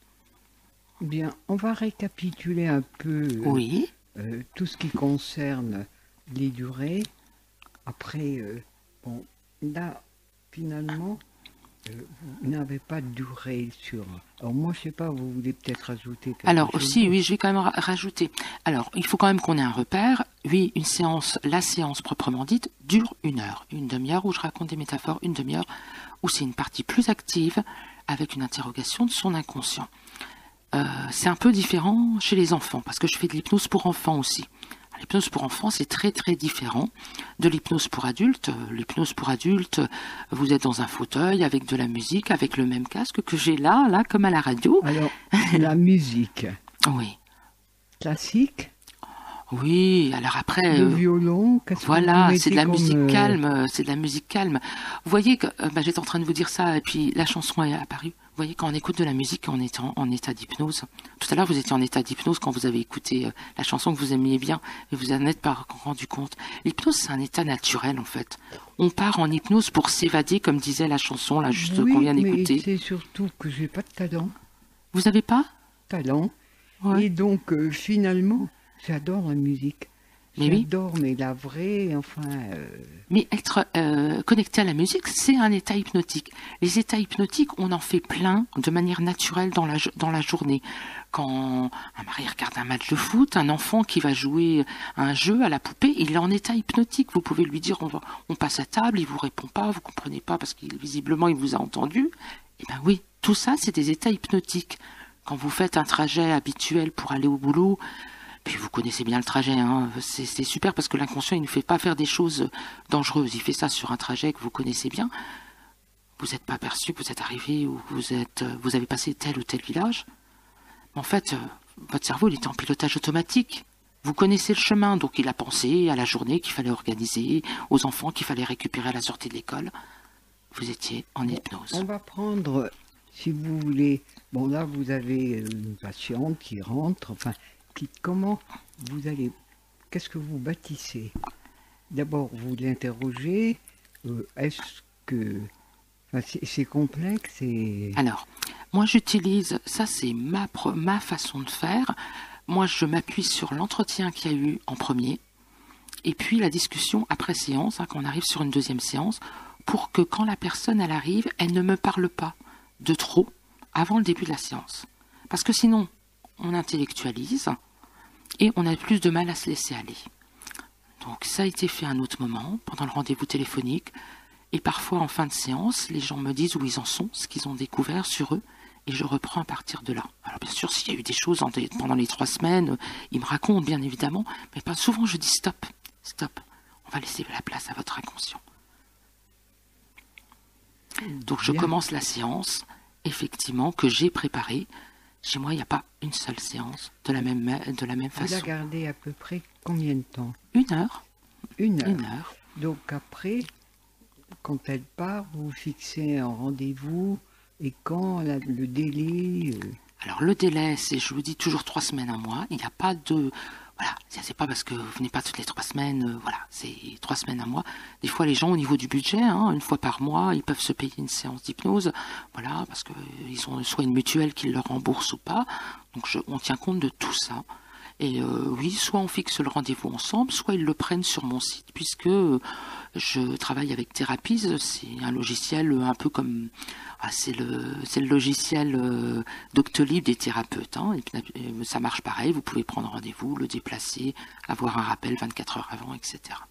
Bien, on va récapituler un peu euh, oui. euh, tout ce qui concerne les durées. Après, euh, bon, là, finalement... Euh, vous n'avez pas de durée sur... Alors moi, je sais pas, vous voulez peut-être rajouter quelque Alors chose aussi, oui, je vais quand même ra rajouter. Alors, il faut quand même qu'on ait un repère. Oui, une séance, la séance proprement dite, dure une heure. Une demi-heure où je raconte des métaphores, une demi-heure où c'est une partie plus active avec une interrogation de son inconscient. Euh, c'est un peu différent chez les enfants, parce que je fais de l'hypnose pour enfants aussi. L'hypnose pour enfants, c'est très très différent de l'hypnose pour adultes. L'hypnose pour adultes, vous êtes dans un fauteuil avec de la musique, avec le même casque que j'ai là, là, comme à la radio. Alors, la musique. Oui. Classique. Oui, alors après... Le violon, qu'est-ce voilà, que vous c'est de la comme, musique euh... calme, c'est de la musique calme. Vous voyez que, euh, bah, j'étais en train de vous dire ça, et puis la chanson est apparue. Vous voyez, quand on écoute de la musique, on est en, en état d'hypnose. Tout à l'heure, vous étiez en état d'hypnose quand vous avez écouté euh, la chanson que vous aimiez bien, et vous en êtes pas rendu compte. L'hypnose, c'est un état naturel, en fait. On part en hypnose pour s'évader, comme disait la chanson, là, juste oui, qu'on vient mais d'écouter. c'est surtout que j'ai pas de talent. Vous avez pas Talent. Ouais. Et donc, euh, finalement, j'adore la musique. Mais oui. J'adore, mais la vraie, enfin... Euh... Mais être euh, connecté à la musique, c'est un état hypnotique. Les états hypnotiques, on en fait plein de manière naturelle dans la, dans la journée. Quand un mari regarde un match de foot, un enfant qui va jouer un jeu à la poupée, il est en état hypnotique. Vous pouvez lui dire, on, va, on passe à table, il vous répond pas, vous comprenez pas parce qu'il visiblement il vous a entendu. Eh bien oui, tout ça, c'est des états hypnotiques. Quand vous faites un trajet habituel pour aller au boulot, puis vous connaissez bien le trajet, hein. c'est super parce que l'inconscient il ne fait pas faire des choses dangereuses, il fait ça sur un trajet que vous connaissez bien. Vous n'êtes pas aperçu que vous êtes arrivé ou vous, êtes, vous avez passé tel ou tel village. En fait, votre cerveau il est en pilotage automatique. Vous connaissez le chemin, donc il a pensé à la journée qu'il fallait organiser, aux enfants qu'il fallait récupérer à la sortie de l'école. Vous étiez en hypnose. On va prendre, si vous voulez, bon là vous avez une patiente qui rentre, enfin... Comment vous allez, qu'est-ce que vous bâtissez? D'abord, vous l'interrogez, euh, est-ce que, enfin, c'est complexe et... Alors, moi j'utilise, ça c'est ma, ma façon de faire, moi je m'appuie sur l'entretien qu'il y a eu en premier, et puis la discussion après séance, hein, quand on arrive sur une deuxième séance, pour que quand la personne elle arrive, elle ne me parle pas de trop avant le début de la séance. Parce que sinon, on intellectualise et on a plus de mal à se laisser aller. Donc ça a été fait à un autre moment, pendant le rendez-vous téléphonique, et parfois en fin de séance, les gens me disent où ils en sont, ce qu'ils ont découvert sur eux, et je reprends à partir de là. Alors bien sûr, s'il y a eu des choses pendant les trois semaines, ils me racontent bien évidemment, mais pas souvent je dis stop, stop, on va laisser la place à votre inconscient. Donc je commence la séance, effectivement, que j'ai préparée. Chez moi, il n'y a pas une seule séance de la même, de la même façon. Vous la gardez à peu près combien de temps? Une heure. Une heure. Une heure. Donc après, quand elle part, vous fixez un rendez-vous et quand la, le délai... Euh... Alors le délai, c'est, je vous dis, toujours trois semaines, un mois. Il n'y a pas de... Voilà, c'est pas parce que vous venez pas toutes les trois semaines, euh, voilà, c'est trois semaines, un mois. Des fois, les gens, au niveau du budget, hein, une fois par mois, ils peuvent se payer une séance d'hypnose, voilà, parce qu'ils ont soit une mutuelle qui leur rembourse ou pas. Donc, je, on tient compte de tout ça. Et euh, oui, soit on fixe le rendez-vous ensemble, soit ils le prennent sur mon site, puisque euh, je travaille avec Therapies, c'est un logiciel un peu comme... Ah, c'est le, c'est le logiciel euh, Doctolib des thérapeutes. Hein, et ça marche pareil, vous pouvez prendre rendez-vous, le déplacer, avoir un rappel vingt-quatre heures avant, et cetera.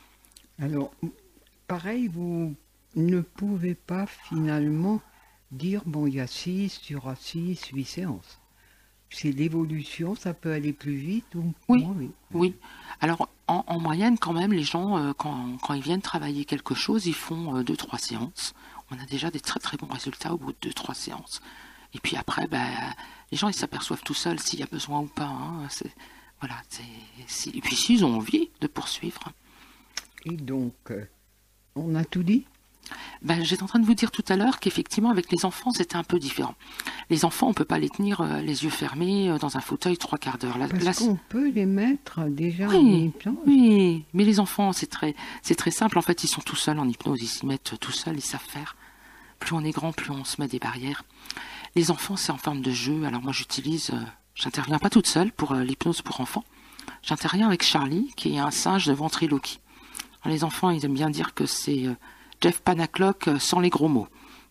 Alors, pareil, vous ne pouvez pas finalement dire, bon, il y a six, il y aura six, huit séances. C'est l'évolution, ça peut aller plus vite ou oui, moins vite. Oui. Alors, en, en moyenne, quand même, les gens, euh, quand, quand ils viennent travailler quelque chose, ils font euh, deux, trois séances. On a déjà des très très bons résultats au bout de deux, trois séances. Et puis après, ben, les gens, ils s'aperçoivent tout seuls s'il y a besoin ou pas. Hein. C'est, voilà, c'est, c'est... Et puis s'ils ont envie de poursuivre. Et donc, euh, on a tout dit ? Ben, j'étais en train de vous dire tout à l'heure qu'effectivement, avec les enfants, c'était un peu différent. Les enfants, on ne peut pas les tenir euh, les yeux fermés euh, dans un fauteuil trois quarts d'heure. La, Parce la... qu'on peut les mettre déjà oui, en hypnose. Oui, mais les enfants, c'est très, c'est très simple. En fait, ils sont tout seuls en hypnose. Ils s'y mettent tout seuls, ils savent faire. Plus on est grand, plus on se met des barrières. Les enfants, c'est en forme de jeu. Alors moi, j'utilise... Euh, j'interviens pas toute seule pour euh, l'hypnose pour enfants. J'interviens avec Charlie, qui est un singe de ventriloquie. Alors, les enfants, ils aiment bien dire que c'est... Euh, Jeff Panaclock sans les gros mots.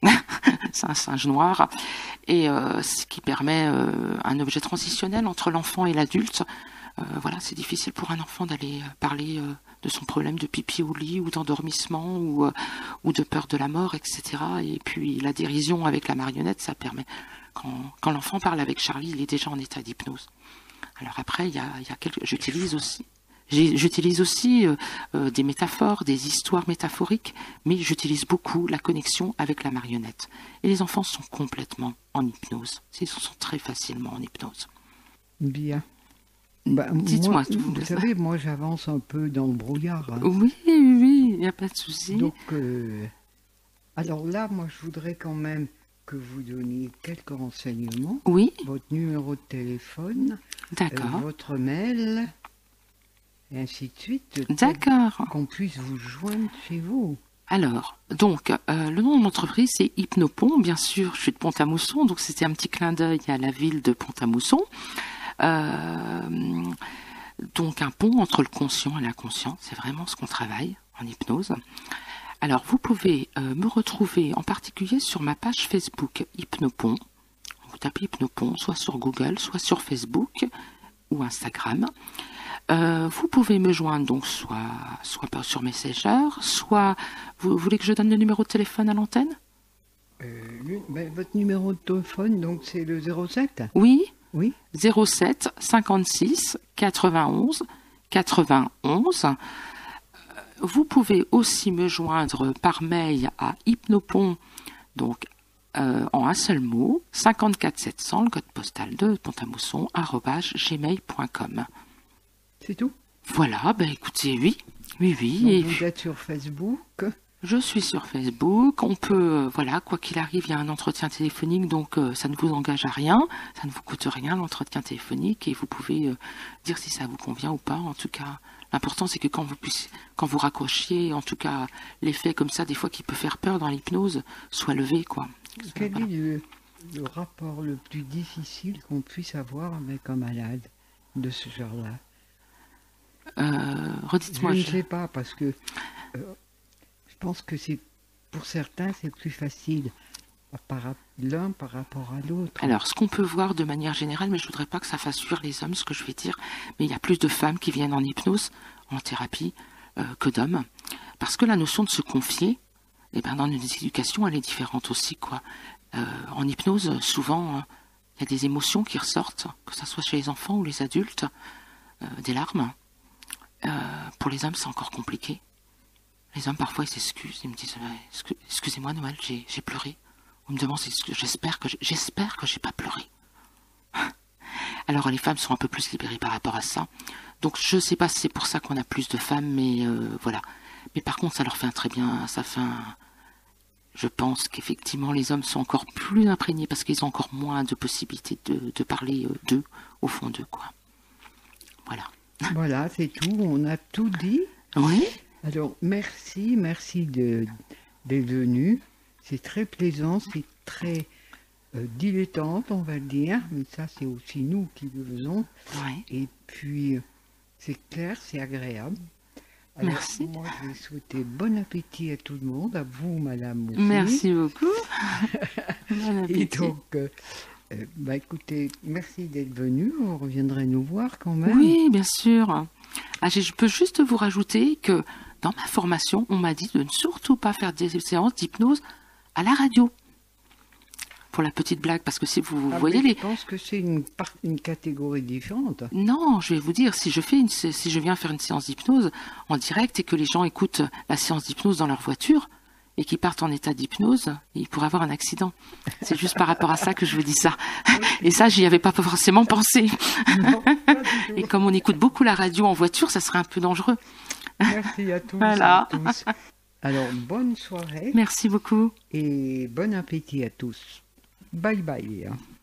C'est un singe noir. Et euh, ce qui permet euh, un objet transitionnel entre l'enfant et l'adulte. Euh, voilà, c'est difficile pour un enfant d'aller parler euh, de son problème de pipi au lit ou d'endormissement ou, euh, ou de peur de la mort, et cetera. Et puis la dérision avec la marionnette, ça permet... Quand, quand l'enfant parle avec Charlie, il est déjà en état d'hypnose. Alors après, il y a, il y a quelques... j'utilise aussi... J'utilise aussi euh, euh, des métaphores, des histoires métaphoriques, mais j'utilise beaucoup la connexion avec la marionnette. Et les enfants sont complètement en hypnose. Ils sont très facilement en hypnose. Bien. Bah, Dites-moi. Moi, vous vous savez, moi j'avance un peu dans le brouillard. Hein. Oui, oui, il n'y a pas de souci. Donc, euh, alors là, moi je voudrais quand même que vous donniez quelques renseignements. Oui. Votre numéro de téléphone. D'accord. Euh, votre mail. Et ainsi de suite. D'accord. Qu'on puisse vous joindre chez vous. Alors, donc, euh, le nom de l'entreprise, c'est Hypnopont. Bien sûr, je suis de Pont-à-Mousson, donc c'était un petit clin d'œil à la ville de Pont-à-Mousson. Euh, donc, un pont entre le conscient et l'inconscient, c'est vraiment ce qu'on travaille en hypnose. Alors, vous pouvez euh, me retrouver en particulier sur ma page Facebook Hypnopont. Vous tapez Hypnopont, soit sur Google, soit sur Facebook ou Instagram. Euh, vous pouvez me joindre donc soit, soit sur Messenger, soit vous, vous voulez que je donne le numéro de téléphone à l'antenne? euh, ben, Votre numéro de téléphone, donc c'est le zéro sept? Oui, oui. zéro sept cinquante-six quatre-vingt-onze quatre-vingt-onze. Vous pouvez aussi me joindre par mail à hypnopont, donc euh, en un seul mot, cinquante-quatre sept cents, le code postal de Pont-à-Mousson, arobase gmail point com. C'est tout? Voilà, ben écoutez, oui, oui, oui. Donc et vous puis, êtes sur Facebook? je suis sur Facebook. On peut, euh, voilà, quoi qu'il arrive, il y a un entretien téléphonique, donc euh, ça ne vous engage à rien, ça ne vous coûte rien l'entretien téléphonique, et vous pouvez euh, dire si ça vous convient ou pas. En tout cas, l'important c'est que quand vous puissiez, quand vous raccrochiez, en tout cas, l'effet comme ça, des fois qui peut faire peur dans l'hypnose, soit levé, quoi. Quel Voilà. est le, le rapport le plus difficile qu'on puisse avoir avec un malade de ce genre-là? Euh, redites-moi. Je ne je- sais pas, parce que euh, je pense que c'est pour certains c'est plus facile par rap- l'un par rapport à l'autre. Alors, ce qu'on peut voir de manière générale, mais je voudrais pas que ça fasse fuir les hommes, ce que je vais dire, mais il y a plus de femmes qui viennent en hypnose, en thérapie, euh, que d'hommes, parce que la notion de se confier, eh ben, dans nos éducations, elle est différente aussi, quoi. Euh, en hypnose, souvent, euh, il y a des émotions qui ressortent, que ce soit chez les enfants ou les adultes, euh, des larmes. Euh, pour les hommes, c'est encore compliqué. Les hommes, parfois, ils s'excusent, ils me disent ouais, excu- excusez-moi, Noël, j'ai j'ai pleuré. On me demande si j'espère que j'ai- j'espère que j'ai pas pleuré. Alors les femmes sont un peu plus libérées par rapport à ça. Donc je sais pas si c'est pour ça qu'on a plus de femmes, mais euh, voilà. Mais par contre, ça leur fait un très bien, ça fait un... Je pense qu'effectivement les hommes sont encore plus imprégnés parce qu'ils ont encore moins de possibilités de, de parler euh, d'eux, au fond d'eux, quoi. Voilà. Voilà, c'est tout, on a tout dit. Oui. Alors merci, merci de d'être venu. C'est très plaisant, c'est très euh, dilettante, on va le dire, mais ça c'est aussi nous qui le faisons. Ouais. Et puis, euh, c'est clair, c'est agréable. Alors, Merci. moi, je vais souhaiter bon appétit à tout le monde, à vous, madame aussi. Merci beaucoup. Bon Et appétit. donc, euh, euh, bah, écoutez, merci d'être venu. Vous reviendrez nous voir quand même. Oui, bien sûr. Ah, je peux juste vous rajouter que dans ma formation, on m'a dit de ne surtout pas faire des séances d'hypnose à la radio. Pour la petite blague, parce que si vous Ah, voyez mais les... Je pense que c'est une, par- une catégorie différente. Non, je vais vous dire, si je fais une, sé- si je viens faire une séance d'hypnose en direct et que les gens écoutent la séance d'hypnose dans leur voiture et qu'ils partent en état d'hypnose, ils pourraient avoir un accident. C'est juste par rapport à ça que je vous dis ça. Et ça, j'y avais pas forcément pensé. Non, pas du tout. Et comme on écoute beaucoup la radio en voiture, ça serait un peu dangereux. Merci à tous. Voilà. et à tous. Alors, bonne soirée Merci beaucoup. et bon appétit à tous. Bye bye. hein.